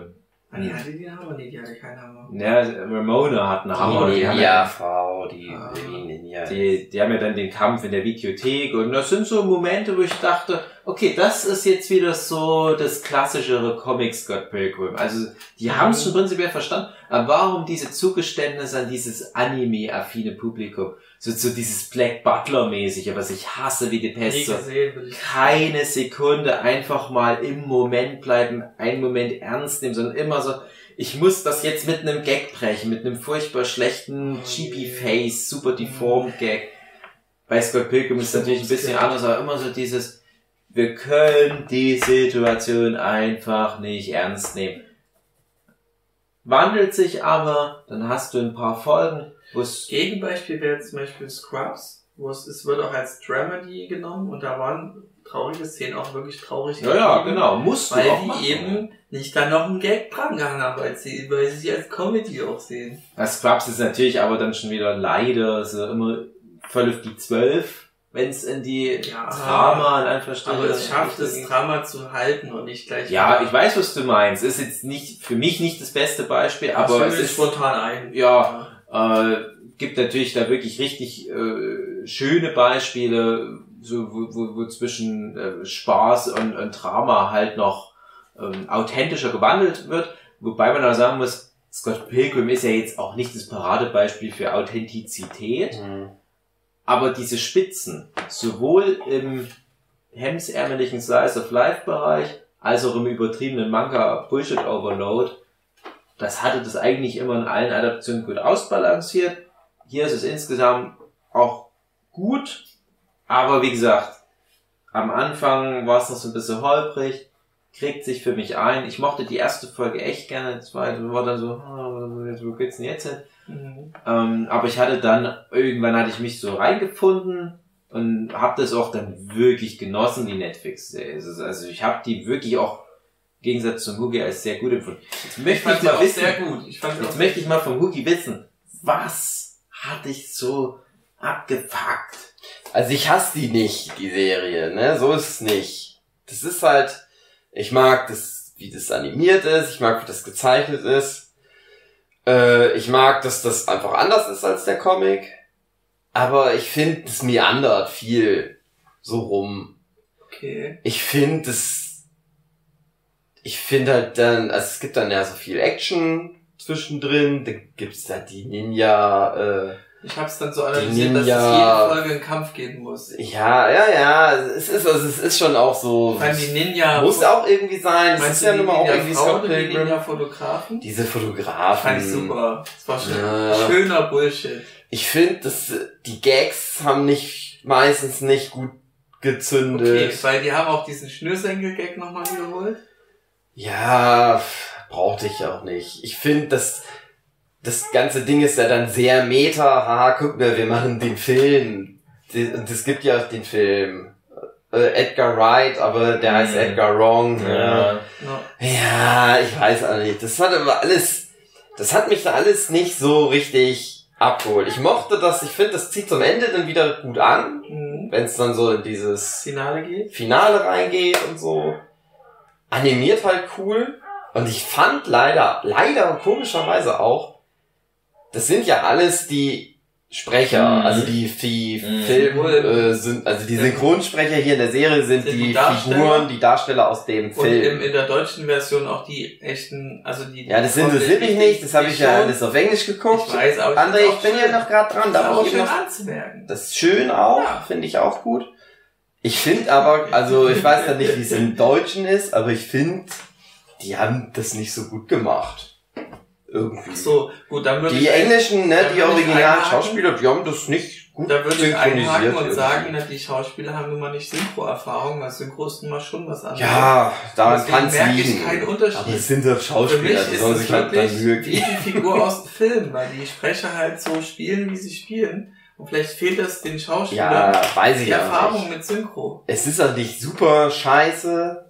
Ah, die hatte die Hammer? Nee, die hatte keinen Hammer. Ja, Ramona hat eine Hammer. Die Die, haben ja, ja, Frau, die Ah. Ninja. die, die haben ja dann den Kampf in der Videothek und das sind so Momente, wo ich dachte, okay, das ist jetzt wieder so das klassischere Comic Scott Pilgrim. Also, die haben es schon prinzipiell verstanden, aber warum diese Zugeständnisse an dieses Anime-affine Publikum? So, so dieses Black Butler-mäßige, was ich hasse wie die Nie Pest. So, gesehen, will ich. keine Sekunde einfach mal im Moment bleiben, einen Moment ernst nehmen, sondern immer so, ich muss das jetzt mit einem Gag brechen, mit einem furchtbar schlechten Chibi-Face, super deformed Gag. Bei Scott Pilgrim ist es natürlich ein bisschen anders, aber immer so dieses, wir können die Situation einfach nicht ernst nehmen. Wandelt sich aber, dann hast du ein paar Folgen, wo es Gegenbeispiel wäre zum Beispiel Scrubs, wo es, es wird auch als Dramedy genommen und da waren traurige Szenen auch wirklich traurig. ja, ja, geschrieben, genau, musst du Weil auch die machen. eben nicht dann noch einen Gag dran gehangen haben, weil sie, weil sie sich als Comedy auch sehen. Das Scrubs ist natürlich aber dann schon wieder leider so immer voll auf die zwölf, wenn es in die Ja, Drama in Anführungsstrichen. Aber es schafft es, geht. Drama zu halten und nicht gleich... Ja, ich weiß, was du meinst. Ist jetzt nicht für mich nicht das beste Beispiel, aber aber es es ist spontan ein. ja äh, gibt natürlich da wirklich richtig äh, schöne Beispiele, so wo, wo, wo zwischen äh, Spaß und, und Drama halt noch ähm, authentischer gewandelt wird, wobei man auch sagen muss, Scott Pilgrim ist ja jetzt auch nicht das Paradebeispiel für Authentizität, Mhm. aber diese Spitzen, sowohl im hemsärmeligen Slice of Life Bereich, als auch im übertriebenen Manga Bullshit Overload, das hatte das eigentlich immer in allen Adaptionen gut ausbalanciert. Hier ist es insgesamt auch gut, aber wie gesagt, am Anfang war es noch so ein bisschen holprig, kriegt sich für mich ein. Ich mochte die erste Folge echt gerne, die zweite war dann so, ah, wo geht's denn jetzt hin? Mhm. Ähm, aber ich hatte dann, irgendwann hatte ich mich so reingefunden und habe das auch dann wirklich genossen, die Netflix-Serie. Also also ich habe die wirklich auch, im Gegensatz zum Hugi, als sehr gut empfunden. Jetzt Ich möchte fand ich sie mal auch wissen, sehr gut. Ich fand sie jetzt auch möchte ich mal vom Hugi wissen, was hat dich so abgefuckt? Also ich hasse die nicht, die Serie, ne? So ist es nicht. Das ist halt, ich mag das, wie das animiert ist, ich mag, wie das gezeichnet ist. Äh, ich mag, dass das einfach anders ist als der Comic. Aber ich finde, es meandert viel so rum. okay. Ich finde, es, ich finde halt dann, also es gibt dann ja so viel Action zwischendrin, da gibt's da die Ninja, äh, Ich hab's dann so analysiert, dass es Ninja- jede Folge einen Kampf geben muss. ja, ja, ja, es ist, also es ist schon auch so, Ich fand die Ninja... muss auch irgendwie sein, es Meinst ist du ja die nun mal auch irgendwie Ninja-Frauen Scott oder die Pilgrim. Ninja-Fotografen? Diese Fand Fotografen. ich super. Das war schön. Ja. Schöner Bullshit. Ich finde, dass die Gags haben nicht, meistens nicht gut gezündet. Okay, weil die haben auch diesen Schnürsenkel-Gag nochmal wiederholt. Ja, brauchte ich auch nicht. Ich finde, dass das ganze Ding ist ja dann sehr meta. Haha, guck mal, wir machen den Film. Und es gibt ja den Film äh, Edgar Wright, aber der heißt Mhm. Edgar Wrong. Ja. Ja. ja, ich weiß auch nicht. Das hat aber alles, das hat mich da alles nicht so richtig abgeholt. Ich mochte das, ich finde, das zieht zum Ende dann wieder gut an, Mhm. wenn es dann so in dieses Finale geht. Finale reingeht und so. Animiert halt cool. Und ich fand leider, leider und komischerweise auch, das sind ja alles die Sprecher, Mhm. also die, die Mhm. Film, äh, sind, also die Synchronsprecher hier in der Serie sind, Sind die, die Darsteller? Figuren, die Darsteller aus dem Und Film. im, in der deutschen Version auch die echten, also die... Ja, das die interessiert mich nicht, das habe ich ja schon. alles auf Englisch geguckt. Ich weiß, aber ich André, find's ich auch bin ja schön. noch gerade dran, Das ist da auch muss ich schön noch. anzumerken. Das ist schön auch, Ja. finde ich auch gut. Ich finde aber, also ich weiß ja nicht, wie es im Deutschen ist, aber ich finde, die haben das nicht so gut gemacht. Irgendwie. Ach so, gut, dann würde Die ich... englischen, ne, da die würde ich originalen einhaken. Schauspieler, die haben das nicht gut Da würde ich einhaken und irgendwie. sagen, na, die Schauspieler haben immer nicht Synchro-Erfahrung, weil Synchro ist immer schon was anderes. Ja, daran Deswegen kann es merke ich liegen. keinen Unterschied. Aber es sind doch Für Schauspieler, mich die ist sollen es sich halt wirklich dann Mühe wie geben. die Figur aus dem Film, weil die Sprecher halt so spielen, wie sie spielen. Und vielleicht fehlt es den Schauspielern Ja, weiß ich die ja Erfahrung nicht. mit Synchro. Es ist auch nicht super scheiße.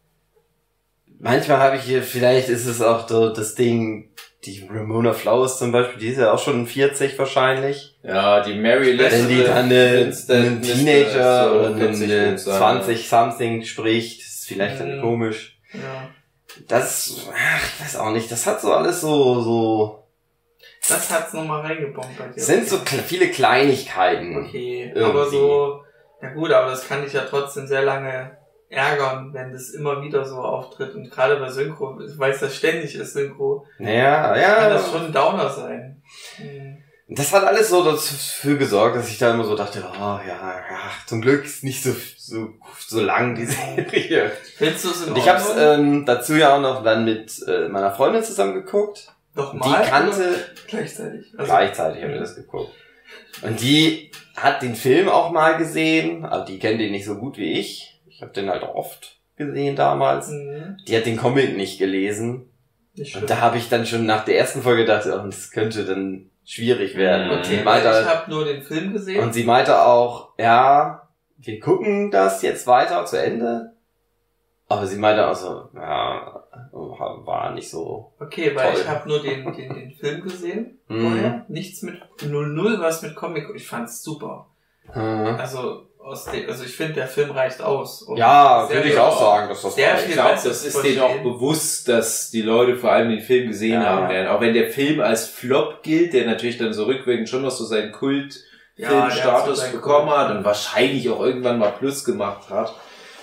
Manchmal habe ich hier, vielleicht ist es auch so das Ding, die Ramona Flowers zum Beispiel, die ist ja auch schon vierzig wahrscheinlich. Ja, die Mary Wenn die dann eine, müsste- einen müsste Teenager so oder vierzig eine gut sein, zwanzig-something spricht, ist vielleicht dann Mhm. komisch. Ja. das, ach, ich weiß auch nicht, das hat so alles so, so... Das hat's nochmal reingebombt bei dir. Es sind so kle- viele Kleinigkeiten. Okay, irgendwie. aber so, ja gut, aber das kann dich ja trotzdem sehr lange ärgern, wenn das immer wieder so auftritt. Und gerade bei Synchro, weil es das ständig ist, Synchro, Ja, ja. kann das schon ein Downer sein. Mhm. Das hat alles so dafür gesorgt, dass ich da immer so dachte, oh ja, ja, zum Glück ist nicht so so so lang die Serie. Findest du es in Und ich hab's ähm, dazu ja auch noch dann mit äh, meiner Freundin zusammen geguckt. Nochmal? Die kannte Gleichzeitig. Also, gleichzeitig haben wir das geguckt. Und die hat den Film auch mal gesehen, aber die kennt den nicht so gut wie ich. Ich habe den halt auch oft gesehen damals. Mhm. Die hat den Comic nicht gelesen. Nicht schlimm. Und da habe ich dann schon nach der ersten Folge gedacht, oh, das könnte dann schwierig werden. Und sie Okay, weil meinte, ich habe nur den Film gesehen. und sie meinte auch, ja, wir gucken das jetzt weiter zu Ende. Aber sie meinte auch so, ja, war nicht so. Okay, weil toll. ich habe nur den, den, den Film gesehen Mhm. vorher. Nichts mit null null was mit Comic. Ich fand's super. Mhm. Also aus dem, also ich finde der Film reicht aus. Um Ja, sehr würde ich viel- auch sagen, dass das sehr reicht. viel Ich glaube, besser das zu ist denen auch verstehen. bewusst, dass die Leute vor allem den Film gesehen Ja. haben werden. Auch wenn der Film als Flop gilt, der natürlich dann so rückwirkend schon noch so seinen Kult Ja, der hat so Filmstatus seinen bekommen Kult. hat und wahrscheinlich auch irgendwann mal Plus gemacht hat.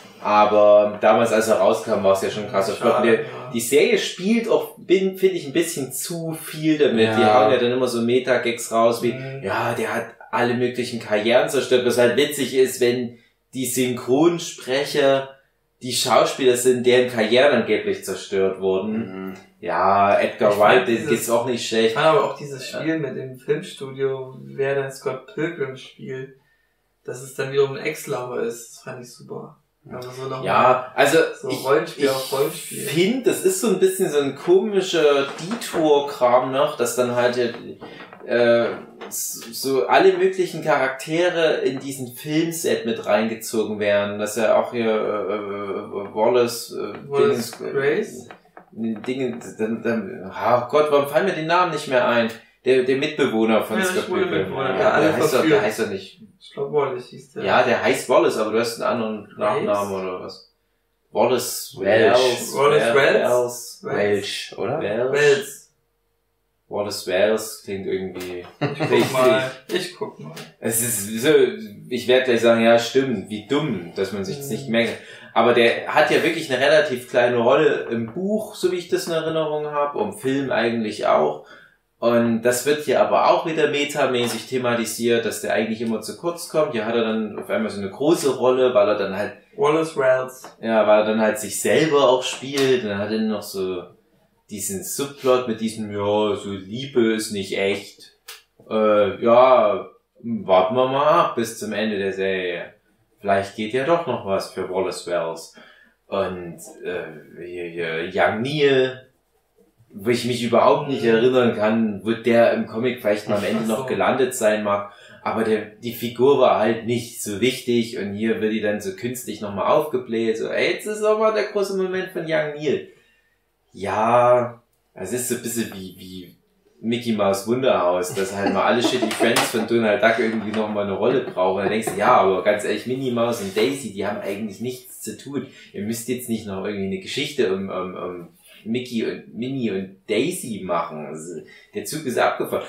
Aber damals, als er rauskam, war es ja schon ein krasser Flop. Und der, Ja. die Serie spielt auch, bin- finde ich, ein bisschen zu viel damit. Ja. Die hauen ja dann immer so Meta-Gags raus, wie, Mhm. ja, der hat alle möglichen Karrieren zerstört, was halt witzig ist, wenn die Synchronsprecher die Schauspieler sind, deren Karrieren angeblich zerstört wurden. Mhm. Ja, Edgar Ich fand Wright, dem dieses- geht's auch nicht Ich schlecht. fand aber auch dieses Spiel mit dem Filmstudio, wer dann Scott Pilgrim spielt, dass es dann wiederum ein Ex-Lover ist, das fand ich super. Aber so noch Ja, also so ich, Rollenspiel ich auf Rollenspiel. finde, das ist so ein bisschen so ein komischer Detour-Kram noch, dass dann halt äh, so alle möglichen Charaktere in diesen Filmset mit reingezogen werden, dass ja auch hier äh, Wallace, äh, Wallace Dingens- Grace? Dinge, dann, dann, oh Gott, warum fallen mir die Namen nicht mehr ein? Der, der Mitbewohner von Ja, der Scott schwule Pilgrim. Mitbewohner, Ja, der alle der, heißt doch, verführt. der heißt doch nicht. Ich glaube Wallace hieß der. Ja, der heißt Wallace, aber du hast einen anderen Grace? Nachnamen oder was? Wallace Welch. Wallace Wells. Wells? Welch, oder? Welch. Wells. Wallace Wells klingt irgendwie. Ich guck mal. Ich guck mal. Es ist so, ich werde gleich sagen, ja, stimmt, wie dumm, dass man sich das nicht Mhm. merkt. Aber der hat ja wirklich eine relativ kleine Rolle im Buch, so wie ich das in Erinnerung habe, und im Film eigentlich auch. Und das wird hier aber auch wieder metamäßig thematisiert, dass der eigentlich immer zu kurz kommt. Hier hat er dann auf einmal so eine große Rolle, weil er dann halt, Wallace Wells. ja, weil er dann halt sich selber auch spielt. Und dann hat er noch so diesen Subplot mit diesem, ja, so Liebe ist nicht echt. Äh, ja, warten wir mal ab bis zum Ende der Serie. Vielleicht geht ja doch noch was für Wallace Wells. Und äh, hier, hier, Young Neil, wo ich mich überhaupt nicht erinnern kann, wird der im Comic vielleicht mal am Ende Ach so. noch gelandet sein mag. Aber der, die Figur war halt nicht so wichtig und hier wird die dann so künstlich nochmal aufgebläht. So, ey, jetzt ist aber der große Moment von Young Neil. Ja, es ist so ein bisschen wie, wie Mickey Mouse Wunderhaus, dass halt mal alle Shitty Friends von Donald Duck irgendwie nochmal eine Rolle brauchen. Und dann denkst du, ja, aber ganz ehrlich, Minnie Mouse und Daisy, die haben eigentlich nichts zu tun. Ihr müsst jetzt nicht noch irgendwie eine Geschichte um, um, um Mickey und Minnie und Daisy machen. Also, der Zug ist abgefahren.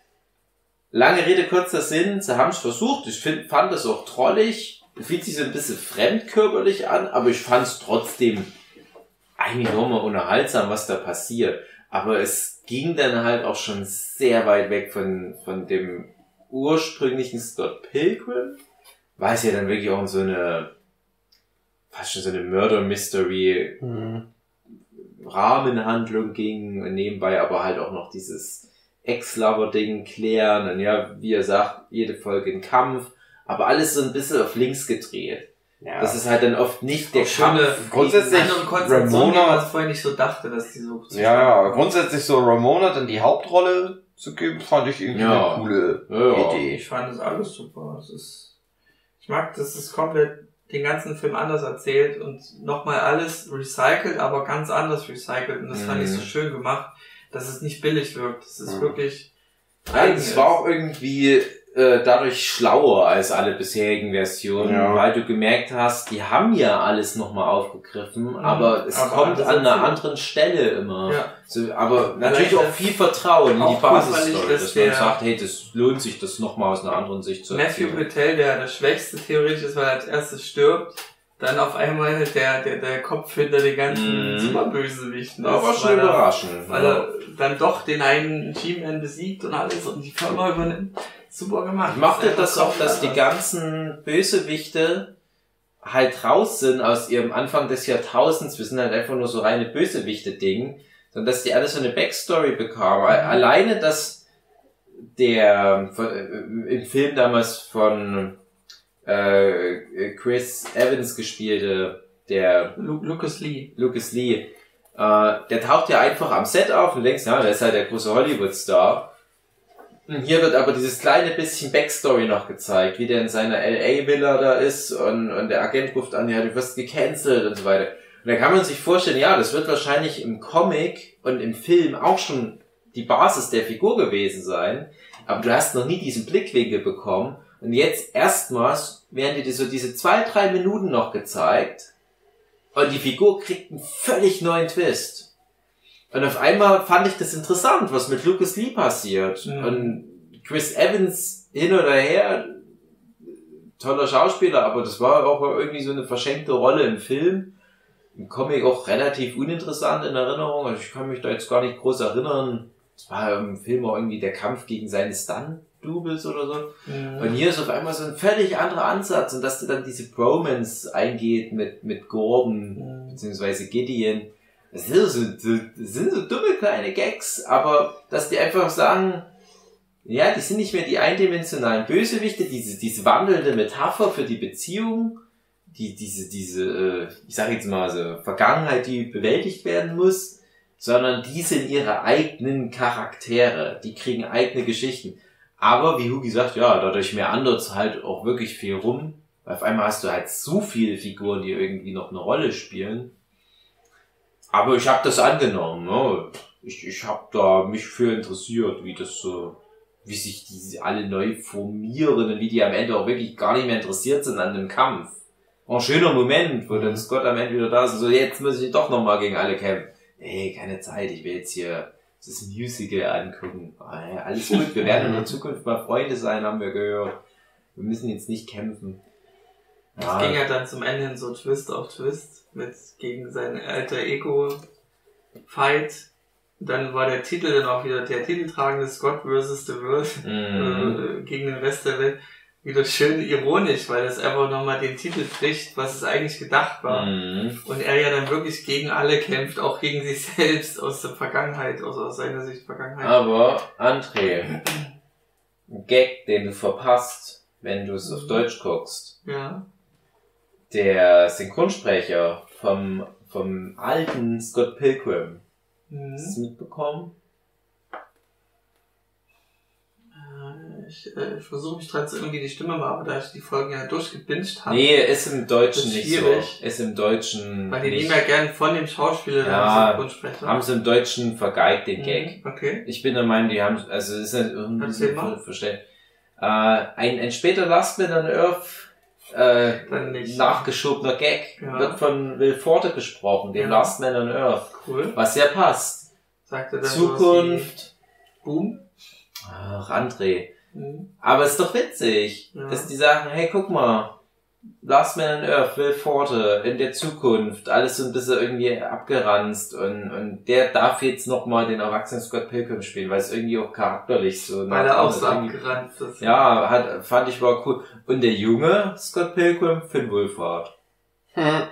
Lange Rede, kurzer Sinn, sie haben es versucht. Ich find, fand es auch trollig. Fühlt sich so ein bisschen fremdkörperlich an, aber ich fand es trotzdem eigentlich nochmal unterhaltsam, was da passiert. Aber es ging dann halt auch schon sehr weit weg von, von dem ursprünglichen Scott Pilgrim, weil es ja dann wirklich auch um so eine, fast schon so eine Murder-Mystery Mhm. Rahmenhandlung ging und nebenbei aber halt auch noch dieses Ex-Lover-Ding klären und ja, wie er sagt, jede Folge ein Kampf, aber alles so ein bisschen auf links gedreht. Ja. Das ist halt dann oft nicht der Auch schöne, Kampf. Grundsätzlich andere Konstellation, wie Ramona- man es vorher nicht so dachte, dass die so ja, ja, aber grundsätzlich so Ramona dann die Hauptrolle zu geben, fand ich irgendwie Ja. eine coole Ja, ja. Idee. Ich fand das alles super. Es ist, ich mag, dass es komplett den ganzen Film anders erzählt und nochmal alles recycelt, aber ganz anders recycelt. Und das fand ich so Mhm. schön gemacht, dass es nicht billig wirkt. Es ist Mhm. wirklich Ja, es war auch irgendwie äh, dadurch schlauer als alle bisherigen Versionen, Ja. weil du gemerkt hast, die haben ja alles nochmal aufgegriffen, Mhm. aber es Aber kommt anders an einer erzählt. anderen Stelle immer. Ja. So, aber natürlich Vielleicht auch viel Vertrauen in auch die cool fand ich, Basisstory, dass dass man der- sagt, hey, das lohnt sich, das nochmal aus einer anderen Sicht zu Matthew erzählen. Patel, der der Schwächste theoretisch ist, weil er als erstes stirbt, dann auf einmal der, der, der Kopf hinter den ganzen Mhm. Superbösewichten Aber ist, schon weil er, überraschend. weil er dann doch den einen G-Man besiegt und alles und die Firma übernimmt. Super gemacht. Ich mochte Ist das einfach auch, dass die komplett ganzen Bösewichte halt raus sind aus ihrem Anfang des Jahrtausends. Wir sind halt einfach nur so reine Bösewichte-Ding. Sondern dass die alle so eine Backstory bekamen. Mhm. Alleine, dass der von, äh, im Film damals von äh, Chris Evans gespielte, der anders. Lu- Lucas Lee. Lucas Lee, äh, der taucht ja einfach am Set auf und denkst, ja, der ist halt der große Hollywood-Star. Und hier wird aber dieses kleine bisschen Backstory noch gezeigt, wie der in seiner L A-Villa da ist und, und der Agent ruft an, ja, du wirst gecancelt und so weiter. Und da kann man sich vorstellen, ja, das wird wahrscheinlich im Comic und im Film auch schon die Basis der Figur gewesen sein, aber du hast noch nie diesen Blickwinkel bekommen und jetzt erstmals werden dir so diese zwei, drei Minuten noch gezeigt und die Figur kriegt einen völlig neuen Twist. Und auf einmal fand ich das interessant, was mit Lucas Lee passiert. Mhm. Und Chris Evans hin oder her, toller Schauspieler, aber das war auch irgendwie so eine verschenkte Rolle im Film. Im Comic auch relativ uninteressant in Erinnerung. Also ich kann mich da jetzt gar nicht groß erinnern. Es war im Film auch irgendwie der Kampf gegen seine Stunt-Doubles oder so. Mhm. Und hier ist auf einmal so ein völlig anderer Ansatz und dass du dann diese Bromance eingeht mit, mit Gordon, Mhm. beziehungsweise Gideon. Das sind so, so, das sind so dumme kleine Gags, aber dass die einfach sagen, ja, die sind nicht mehr die eindimensionalen Bösewichte, diese, diese wandelnde Metapher für die Beziehung, die, diese, diese, äh, ich sag jetzt mal so, Vergangenheit, die bewältigt werden muss, sondern die sind ihre eigenen Charaktere, die kriegen eigene Geschichten. Aber, wie Hugi sagt, ja, dadurch meandert halt auch wirklich viel rum. Auf einmal hast du halt so viele Figuren, die irgendwie noch eine Rolle spielen. Aber ich habe das angenommen, ne? Ich, ich habe da mich für interessiert, wie das so, wie sich die alle neu formieren und wie die am Ende auch wirklich gar nicht mehr interessiert sind an dem Kampf. Auch ein schöner Moment, wo dann Scott am Ende wieder da ist und so, jetzt muss ich doch nochmal gegen alle kämpfen. Ey, keine Zeit, ich will jetzt hier das Musical angucken. Ah, ja, alles gut, wir werden in der Zukunft mal Freunde sein, haben wir gehört. Wir müssen jetzt nicht kämpfen. Es Ja. ging ja dann zum Ende in so Twist auf Twist mit gegen sein alter Ego Fight. Dann war der Titel dann auch wieder der titeltragende Scott versus the World Mhm. äh, gegen den Rest der Welt. Wieder schön ironisch, weil das einfach nochmal den Titel bricht, was es eigentlich gedacht war. Mhm. Und er ja dann wirklich gegen alle kämpft, auch gegen sich selbst aus der Vergangenheit, aus, aus seiner Sicht Vergangenheit. Aber, André, ein Gag, den du verpasst, wenn du es auf Deutsch guckst. Ja. Der Synchronsprecher vom, vom alten Scott Pilgrim. Mhm. Hast du es mitbekommen? Äh, Ich, äh, ich versuche mich dran zu irgendwie die Stimme mal, aber da ich die Folgen ja durchgebinged habe, Nee, ist im Deutschen Das ist nicht schwierig. so. Ist im Deutschen weil die nicht. nehmen ja gern von dem Schauspieler Ja, den Synchronsprecher. Haben sie im Deutschen vergeigt, den Gag. Mhm. Okay. Ich bin der Meinung, die haben, also es ist halt irgendwie Erzähl so mal. verstehen. Äh, ein, ein später Last Man on Earth, äh, Dann nicht. nachgeschobener Gag, Ja. wird von Will Forte besprochen, dem Ja. Last Man on Earth. Cool. Was ja passt. Sagt er dann sowas wie Zukunft. Boom. Ach, André. Mhm. Aber ist doch witzig, Ja. dass die sagen, hey, guck mal, Last Man on Earth, Will Forte, in der Zukunft, alles so ein bisschen irgendwie abgeranzt und, und der darf jetzt nochmal den erwachsenen Scott Pilgrim spielen, weil es irgendwie auch charakterlich so... Weil er auch so irgendwie- abgerannt ist. Ja, hat, fand ich war cool. Und der junge Scott Pilgrim, Finn Wolfhard. Hm.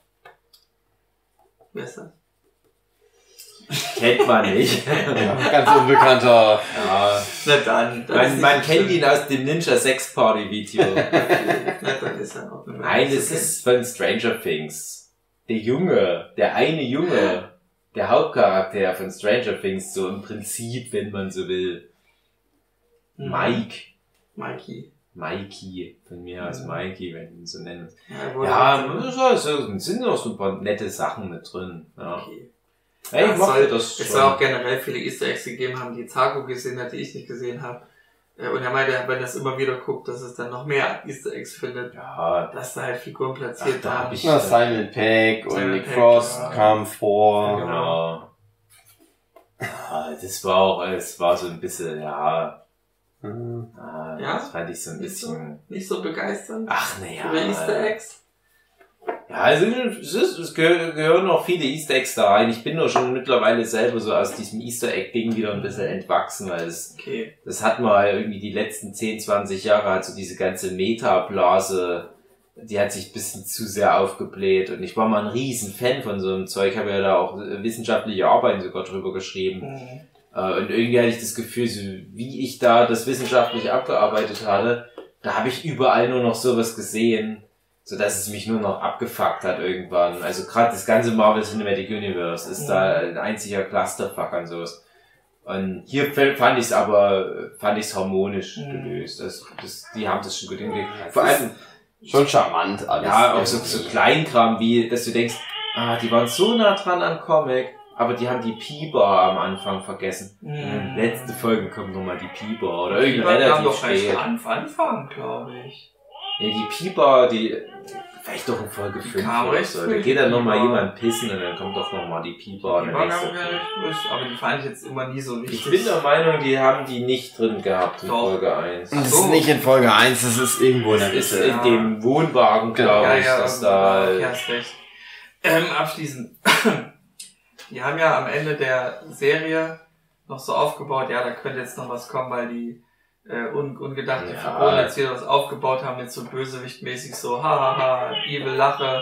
Wer ist das? Kennt man nicht. Ja, ganz unbekannter. Ja. Na dann. dann Man, ist man nicht kennt schlimm. ihn aus dem Ninja Sex Party Video. Na, dann ist er auch eine Nein, das ist von Stranger Things. Der Junge, der eine Junge, der Hauptcharakter von Stranger Things, so im Prinzip, wenn man so will. Mhm. Mike. Mikey. Mikey. Von mir aus Mhm. Mikey, wenn du ihn so nennst. Ja, er wurde Ja, auch- so, so, sind noch so ein paar nette Sachen mit drin. Ja. okay. Hey, Ja, ich mochte soll- das Es schon. soll auch generell viele Easter Eggs gegeben haben, die Zago gesehen hat, die ich nicht gesehen habe. Ja, und er meinte, wenn er es immer wieder guckt, dass es dann noch mehr Easter Eggs findet, Ja, dass da halt Figuren platziert Ach, da hab ich- Na, Simon Pegg und Simon Nick Pegg, Frost ja. kamen vor. genau. Ja, das war auch, es war so ein bisschen, ja, Mhm. ah, Ja? das fand ich so ein Nicht so? bisschen, Nicht so begeisternd ach für naja. die Easter Eggs? Ja, also es, ist, es gehö- gehören noch viele Easter Eggs da rein. Ich bin nur schon mittlerweile selber so aus diesem Easter Egg-Ding wieder ein bisschen entwachsen, weil es, Okay. das hat mal irgendwie die letzten zehn, zwanzig Jahre, also diese ganze Meta-Blase, die hat sich ein bisschen zu sehr aufgebläht und ich war mal ein riesen Fan von so einem Zeug. Ich habe ja da auch wissenschaftliche Arbeiten sogar drüber geschrieben. Mhm. Äh, Und irgendwie hatte ich das Gefühl, so wie ich da das wissenschaftlich abgearbeitet hatte, da habe ich überall nur noch sowas gesehen, so dass es mich nur noch abgefuckt hat irgendwann. Also gerade das ganze Marvel Cinematic Universe ist Mhm. da ein einziger Clusterfuck an sowas. Und hier fand ich es aber, fand ich es harmonisch Mhm. gelöst. Das, das, die haben das schon gut hingekriegt. Das Vor ist allem, Schon charmant alles. ja, auch so, irgendwie. so Kleinkram wie, dass du denkst, ah, die waren so nah dran am Comic, aber die haben die P-Bar am Anfang vergessen. Mhm. Letzte Folge kommt nochmal die P-Bar oder Die irgendein waren doch relativ recht spät. am Anfang, glaube ich. Ja, die P-Bar, die, vielleicht doch in Folge Die fünf kam oder recht so. früh, Da geht dann die nochmal P-Bar. jemand pissen und dann kommt doch nochmal die P-Bar. Die und war dann gar denkst nicht du, frisch, aber die fand ich jetzt immer nie so wichtig. ich bin der Meinung, die haben die nicht drin gehabt in Doch. Folge eins. Das so. ist nicht in Folge eins, das ist irgendwo in der Das ist Mitte. in Ja. dem Wohnwagen, glaube ja, ich, ja, dass da... ja, hast recht. Ähm, abschließend. Die haben ja am Ende der Serie noch so aufgebaut, ja, da könnte jetzt noch was kommen, weil die äh, un ungedachte Ja. Figuren jetzt wieder was aufgebaut haben, jetzt so bösewichtmäßig so, hahaha, evil Lache.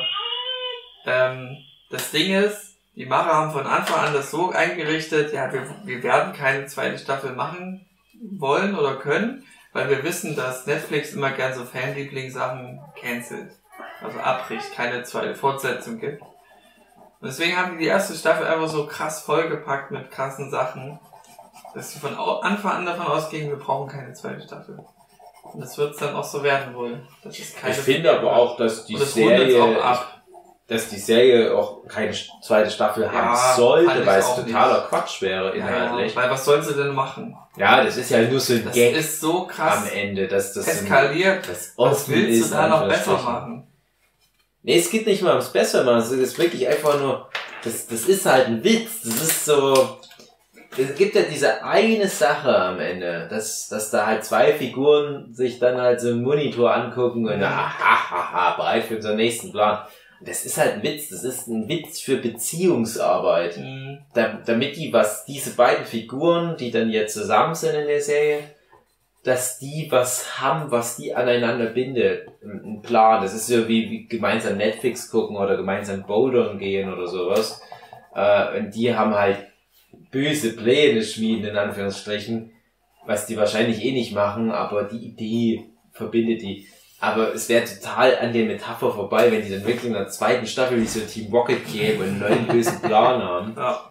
Ähm, das Ding ist, die Macher haben von Anfang an das so eingerichtet, ja, wir, wir werden keine zweite Staffel machen wollen oder können, weil wir wissen, dass Netflix immer gern so Fanliebling-Sachen cancelt. Also abbricht, keine zweite Fortsetzung gibt. Und deswegen haben die die erste Staffel einfach so krass vollgepackt mit krassen Sachen, dass sie von au- Anfang an davon ausgingen, wir brauchen keine zweite Staffel. Und das wird es dann auch so werden wohl. Das ist keine Ich finde aber auch, dass die Und das rundet Serie, auch ab. dass die Serie auch keine zweite Staffel haben Ja, fand sollte, ich weil es auch totaler nicht. Quatsch wäre Ja, ja, inhaltlich. weil was soll sie denn machen? Ja, das ist ja nur so ein Das Gag ist so krass am Ende, dass das eskaliert. das Was offen willst ist, du da noch besser Anführungsstrichen. machen? Nee, es geht nicht mal ums Besser machen, es ist wirklich einfach nur, das, das ist halt ein Witz, das ist so, es gibt ja diese eine Sache am Ende, dass, dass da halt zwei Figuren sich dann halt so einen Monitor angucken und ahahaha, bereit für unseren nächsten Plan. Und das ist halt ein Witz, das ist ein Witz für Beziehungsarbeit. Mhm. Da, damit die was, diese beiden Figuren, die dann jetzt zusammen sind in der Serie, dass die was haben, was die aneinander bindet. Ein ein Plan. Das ist so wie, wie gemeinsam Netflix gucken oder gemeinsam bouldern gehen oder sowas. Äh, und die haben halt böse Pläne schmieden, in Anführungsstrichen, was die wahrscheinlich eh nicht machen, aber die Idee verbindet die. Aber es wäre total an der Metapher vorbei, wenn die dann wirklich in der zweiten Staffel wie so Team Rocket geben und einen neuen bösen Plan haben. Ja.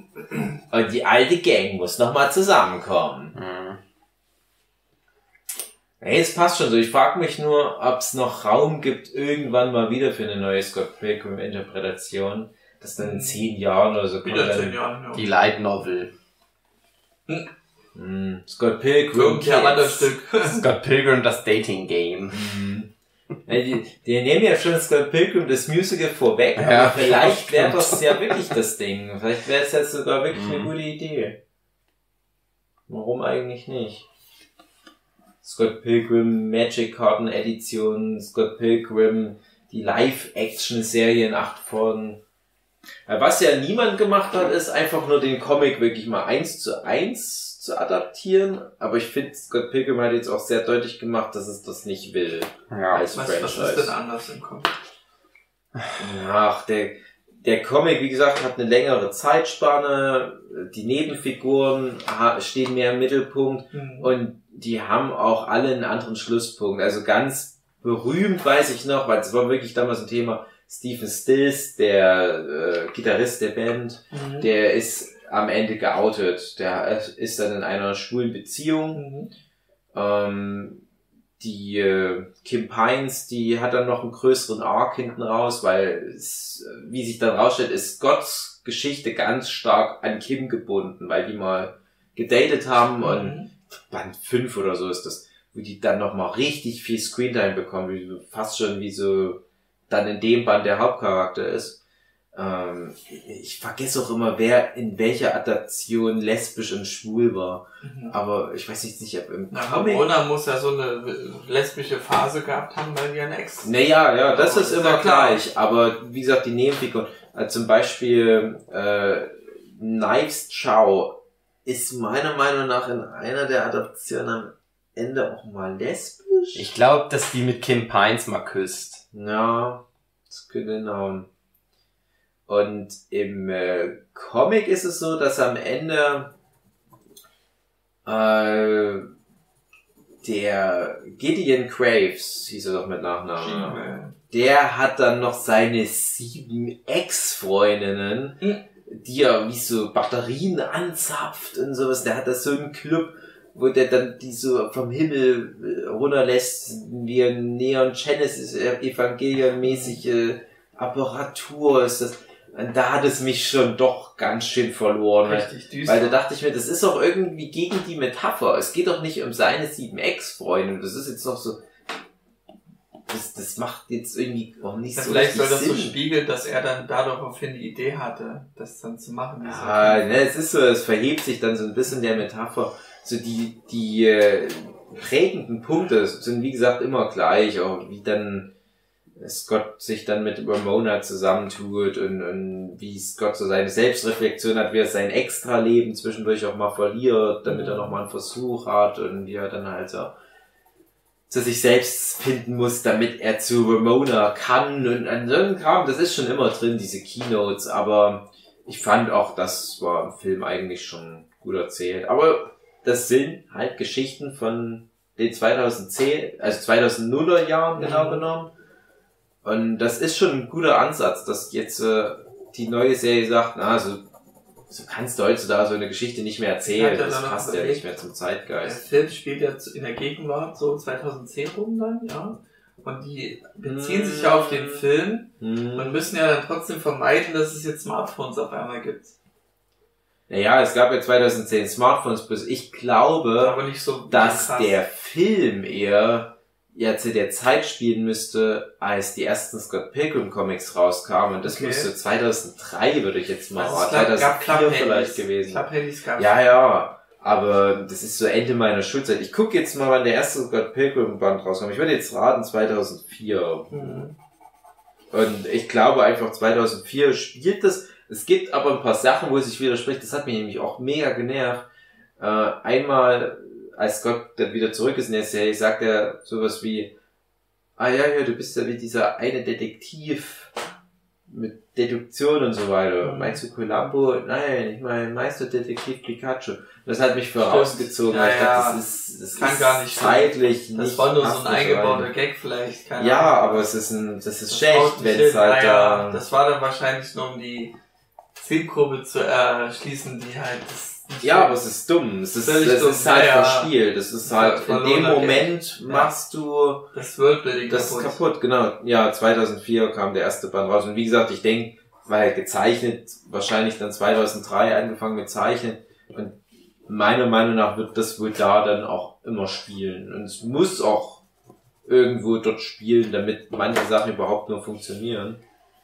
Und die alte Gang muss nochmal zusammenkommen. Mhm. Hey, es passt schon so. Ich frage mich nur, ob es noch Raum gibt, irgendwann mal wieder für eine neue Scott Pilgrim-Interpretation, das dann in zehn Jahren oder so kommt. Wieder zehn Dann, Jahre, ja. Die Light Novel. mh, Scott Pilgrim Irgendein Kids. Wanderstück. Scott Pilgrim, das Dating Game. Mhm. Ja, die, die nehmen ja schon Scott Pilgrim das Musical vorweg, Ja, aber vielleicht wäre stimmt. das ja wirklich das Ding. Vielleicht wäre es jetzt sogar wirklich eine Mhm. gute Idee. Warum eigentlich nicht? Scott Pilgrim Magic Karten Edition, Scott Pilgrim, die Live-Action-Serie in acht Folgen. Ja, was ja niemand gemacht hat, ist einfach nur den Comic wirklich mal eins zu eins zu adaptieren. Aber ich finde, Scott Pilgrim hat jetzt auch sehr deutlich gemacht, dass es das nicht will. Ja. Als Was, was Franchise. ist denn anders im Kopf? Ach, der, der Comic, wie gesagt, hat eine längere Zeitspanne. Die Nebenfiguren ha- stehen mehr im Mittelpunkt. Mhm. Und die haben auch alle einen anderen Schlusspunkt. Also ganz berühmt weiß ich noch, weil es war wirklich damals ein Thema, Stephen Stills, der äh, Gitarrist der Band, Mhm. der ist am Ende geoutet. Der ist dann in einer schwulen Beziehung. Mhm. Ähm, die äh, Kim Pines, die hat dann noch einen größeren Arc hinten raus, weil es, wie sich dann rausstellt, ist Scotts Geschichte ganz stark an Kim gebunden, weil die mal gedatet haben und Mhm. Band fünf oder so ist das, wo die dann nochmal richtig viel Screentime bekommen, wie so, fast schon wie so dann in dem Band der Hauptcharakter ist. Ähm, ich vergesse auch immer, wer in welcher Adaption lesbisch und schwul war. Mhm. Aber ich weiß jetzt nicht, ob im Na, Comic... Ramona muss ja so eine lesbische Phase gehabt haben, weil die eine Ex... Naja, ja, das oh, ist immer gleich. Aber wie gesagt, die Nebenfiguren, also zum Beispiel äh, Knives Chow ist meiner Meinung nach in einer der Adaptionen am Ende auch mal lesbisch. Ich glaube, dass die mit Kim Pines mal küsst. Ja, das könnte hinhauen. Und im äh, Comic ist es so, dass am Ende äh, der Gideon Graves, hieß er doch mit Nachnamen, der hat dann noch seine sieben Ex-Freundinnen, mhm. die er wie so Batterien anzapft und sowas. Der hat da so einen Club, wo der dann die so vom Himmel runterlässt, wie ein Neon Genesis Evangelion mäßige Apparatur ist das. Und da hat es mich schon doch ganz schön verloren. Richtig düster. Weil da dachte ich mir, das ist auch irgendwie gegen die Metapher. Es geht doch nicht um seine sieben Ex-Freunde. Das ist jetzt noch so, das, das macht jetzt irgendwie auch nicht ja, so vielleicht soll das Sinn. So spiegeln, dass er dann daraufhin die Idee hatte, das dann zu machen. Ah, ne, es ist so, es verhebt sich dann so ein bisschen der Metapher. So die, die äh, prägenden Punkte sind wie gesagt immer gleich, auch wie dann Scott sich dann mit Ramona zusammentut und, und wie Scott so seine Selbstreflexion hat, wie er sein Extra-Leben zwischendurch auch mal verliert, damit er nochmal einen Versuch hat und wie er dann halt so zu sich selbst finden muss, damit er zu Ramona kann und an so einem Kram, das ist schon immer drin, diese Keynotes, aber ich fand auch, das war im Film eigentlich schon gut erzählt, aber das sind halt Geschichten von den zweitausendzehn, also zweitausendnuller Jahren genau genommen. Und das ist schon ein guter Ansatz, dass jetzt äh, die neue Serie sagt, na, so, so kannst du heutzutage so eine Geschichte nicht mehr erzählen, das passt ja nicht mehr zum Zeitgeist. Der Film spielt ja in der Gegenwart so zweitausendzehn rum dann, ja. Und die beziehen mm. sich ja auf den Film mm. und müssen ja dann trotzdem vermeiden, dass es jetzt Smartphones auf einmal gibt. Naja, es gab ja zweitausendzehn Smartphones, bis ich glaube, aber nicht so dass krass. Der Film eher ja zu der Zeit spielen müsste, als die ersten Scott Pilgrim Comics rauskamen. Und das okay. müsste zweitausenddrei, würde ich jetzt mal, also zweitausendvier vielleicht gewesen. Klapphandys gab's. Ja, ja. Aber das ist so Ende meiner Schulzeit. Ich gucke jetzt mal, wann der erste Scott Pilgrim Band rauskam. Ich würde jetzt raten zweitausendvier. Mhm. Und ich glaube einfach zweitausendvier spielt das. Es gibt aber ein paar Sachen, wo es sich widerspricht. Das hat mich nämlich auch mega genervt. Äh, einmal als Scott dann wieder zurück ist in der Serie, sagt er sowas wie, ah ja, ja, du bist ja wie dieser eine Detektiv mit Deduktion und so weiter. Mhm. Meinst du Columbo? Nein, ich meine Meisterdetektiv Pikachu. Das hat mich vorausgezogen. Ja, ich ja. dachte, das ist, das kann ist gar nicht zeitlich sein. nicht. Das war nur so ein eingebauter Gag vielleicht. Keine ja, Ahnung. aber es ist ein, das ist das schlecht, wenn es halt ja, da... Das war dann wahrscheinlich nur um die Zielgruppe zu erschließen, die halt das ja, aber es ist dumm. Es ist, es dumm. ist halt ja, verspielt. Das ist halt, in dem Moment ja. machst du das Worldbuilding das kaputt. kaputt. Genau. Ja, zweitausendvier kam der erste Band raus. Und wie gesagt, ich denke, weil gezeichnet, wahrscheinlich dann zweitausenddrei angefangen mit Zeichnen. Und meiner Meinung nach wird das wohl da dann auch immer spielen. Und es muss auch irgendwo dort spielen, damit manche Sachen überhaupt nur funktionieren.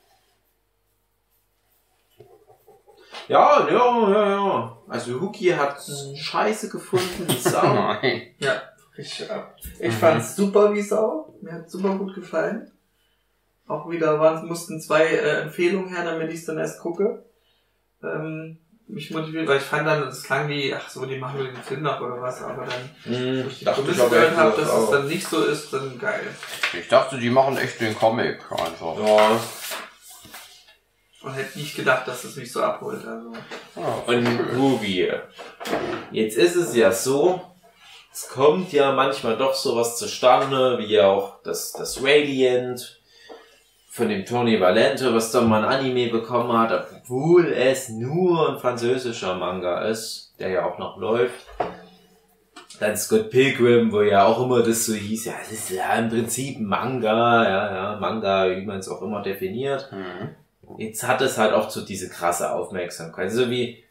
Ja, ja, ja, ja. Also Huki hat mhm. Scheiße gefunden wie Sau. Ja, richtig ab. Ich mhm. fand's super wie Sau. Mir hat super gut gefallen. Auch wieder waren, mussten zwei äh, Empfehlungen her, damit ich es dann erst gucke. Ähm, mich motiviert, weil ich fand dann, das klang wie, ach so, die machen nur den Film nach oder was, aber dann, mhm, wo ich die Prämisse gehört habe, dass es dann nicht so ist, dann geil. Ich dachte, die machen echt den Comic einfach. Ja. Und hätte nicht gedacht, dass es mich so abholt. Also. Oh, und Ruby. Jetzt ist es ja so, es kommt ja manchmal doch sowas zustande, wie auch das, das Radiant von dem Tony Valente, was dann mal ein Anime bekommen hat, obwohl es nur ein französischer Manga ist, der ja auch noch läuft. Dann Scott Pilgrim, wo ja auch immer das so hieß, ja, es ist ja im Prinzip ein Manga, ja, ja, Manga, wie man es auch immer definiert. Mhm. Jetzt hat es halt auch so diese krasse Aufmerksamkeit. So wie, guck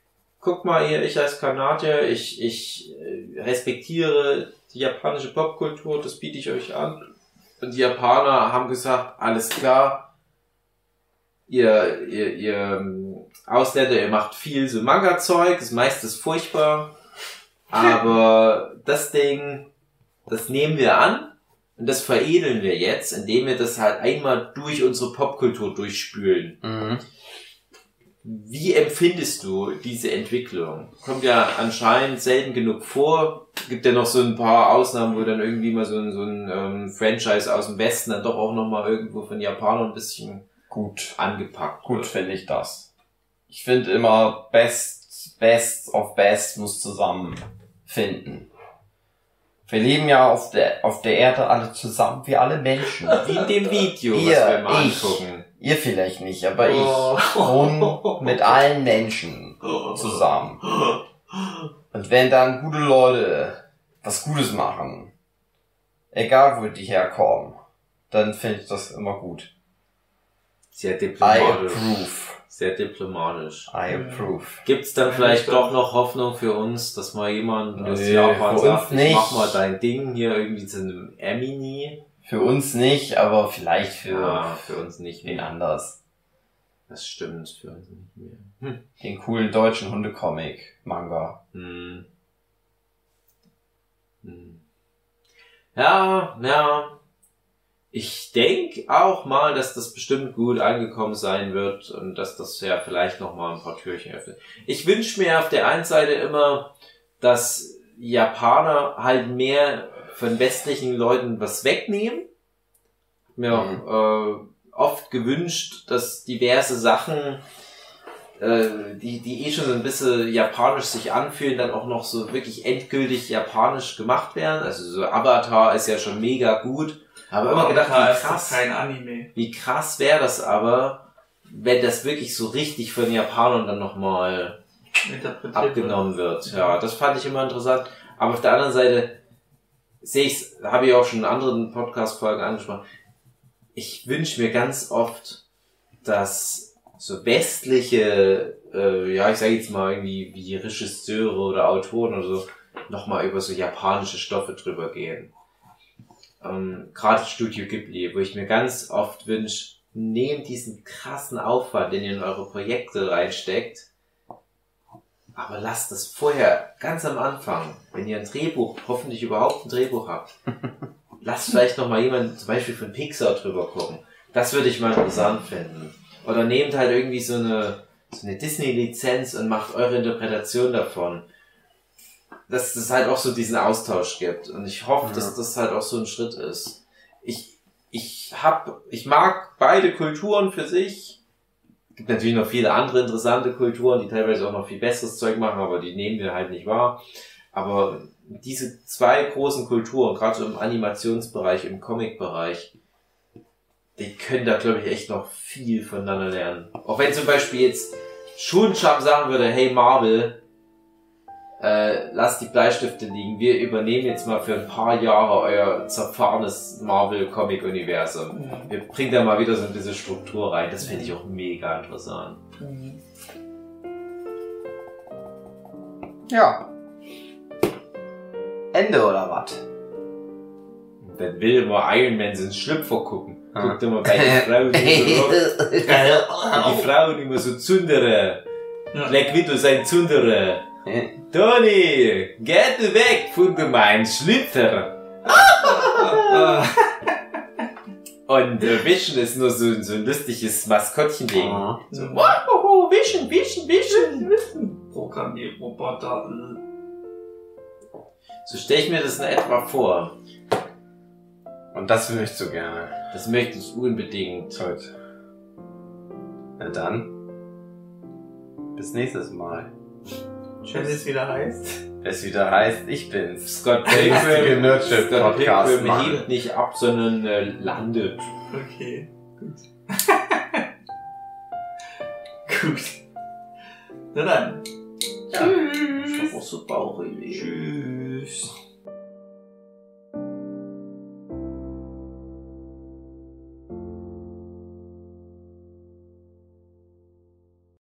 guck mal hier, ich als Kanadier, ich, ich äh, respektiere die japanische Popkultur, das biete ich euch an. Und die Japaner haben gesagt, alles klar, ihr, ihr, ihr Ausländer, ihr macht viel so Manga-Zeug, das meiste ist furchtbar, aber das Ding, das nehmen wir an und das veredeln wir jetzt, indem wir das halt einmal durch unsere Popkultur durchspülen. Mhm. Wie empfindest du diese Entwicklung? Kommt ja anscheinend selten genug vor. Gibt ja noch so ein paar Ausnahmen, wo dann irgendwie mal so ein, so ein ähm, Franchise aus dem Westen dann doch auch nochmal irgendwo von Japanern ein bisschen Gut. angepackt Gut wird. finde ich das. Ich finde immer, Best, Best of Best muss zusammenfinden. Wir leben ja auf der, auf der Erde alle zusammen, wir alle Menschen. Wie in dem Video, Ihr, was wir mal ich. angucken. Ihr vielleicht nicht, aber Oh. ich wohne mit allen Menschen zusammen. Und wenn dann gute Leute was Gutes machen, egal wo die herkommen, dann finde ich das immer gut. Sehr I diplomatisch. approve. Sehr diplomatisch. I approve. Gibt's dann Ja, vielleicht stimmt. doch noch Hoffnung für uns, dass mal jemand aus Nö, Japan für sagt, uns ich nicht. mach mal dein Ding hier irgendwie zu einem Emini? Für uns nicht, aber vielleicht für Ja, für uns nicht wen mehr. anders. Das stimmt, für uns nicht mehr. Hm. Den coolen deutschen Hundecomic-Manga. Hm. Hm. Ja, ja. Ich denke auch mal, dass das bestimmt gut angekommen sein wird und dass das ja vielleicht noch mal ein paar Türchen öffnet. Ich wünsche mir auf der einen Seite immer, dass Japaner halt mehr von westlichen Leuten was wegnehmen. Mir Mhm. auch äh, oft gewünscht, dass diverse Sachen, äh, die die eh schon so ein bisschen japanisch sich anfühlen, dann auch noch so wirklich endgültig japanisch gemacht werden. Also so Avatar ist ja schon mega gut. Aber immer gedacht, Avatar wie ist doch krass, kein Anime. wie krass wäre das aber, wenn das wirklich so richtig von Japanern dann nochmal Interpretiert abgenommen wird. Ja, das fand ich immer interessant. Aber auf der anderen Seite sehe ich's, habe ich auch schon in anderen Podcast-Folgen angesprochen. Ich wünsche mir ganz oft, dass so westliche, äh, ja, ich sage jetzt mal irgendwie wie Regisseure oder Autoren oder so, nochmal über so japanische Stoffe drüber gehen. Ähm, gerade Studio Ghibli, wo ich mir ganz oft wünsche, nehmt diesen krassen Aufwand, den ihr in eure Projekte reinsteckt, aber lasst es vorher, ganz am Anfang, wenn ihr ein Drehbuch, hoffentlich überhaupt ein Drehbuch habt, lasst vielleicht noch mal jemand, zum Beispiel von Pixar drüber gucken. Das würde ich mal interessant finden. Oder nehmt halt irgendwie so eine, so eine Disney-Lizenz und macht eure Interpretation davon. Dass es halt auch so diesen Austausch gibt. Und ich hoffe, Ja. dass das halt auch so ein Schritt ist. Ich, ich hab, ich mag beide Kulturen für sich. Es gibt natürlich noch viele andere interessante Kulturen, die teilweise auch noch viel besseres Zeug machen, aber die nehmen wir halt nicht wahr. Aber diese zwei großen Kulturen, gerade so im Animationsbereich, im Comic-Bereich, die können da, glaube ich, echt noch viel voneinander lernen. Auch wenn zum Beispiel jetzt Schulenscham sagen würde, hey Marvel, äh, lasst die Bleistifte liegen, wir übernehmen jetzt mal für ein paar Jahre euer zerfahrenes Marvel-Comic-Universum. Mhm. Wir bringen da mal wieder so ein bisschen Struktur rein, das finde ich auch mega interessant. Mhm. Ja. Ende oder was? Dann will immer Iron Man seinen Schlüpfer gucken. Ah. Guckt immer bei den Frauen so, die Frauen immer so zundere. Ja. Black Widow sein zundere. Tony, geht weg von meinem Schlüpfer. Ah, Und äh, Vision ist nur so, so ein lustiges Maskottchen-Ding. Ah. So, wow, Vision, Vision, Vision. Programmierroboter. So stelle ich mir das in etwa vor. Und das will ich so gerne. Das möchte ich unbedingt. Gut. Na dann. Bis nächstes Mal. Wenn es wieder heißt. Es wieder heißt, ich bin's. Scott Der lustige Pilgrim, Nerdship Scott Podcast Pilgrim machen. hebt nicht ab, sondern äh, landet. Okay, gut. Gut. Na dann. Ja. Ich hab auch so Bauchweh. Tschüss.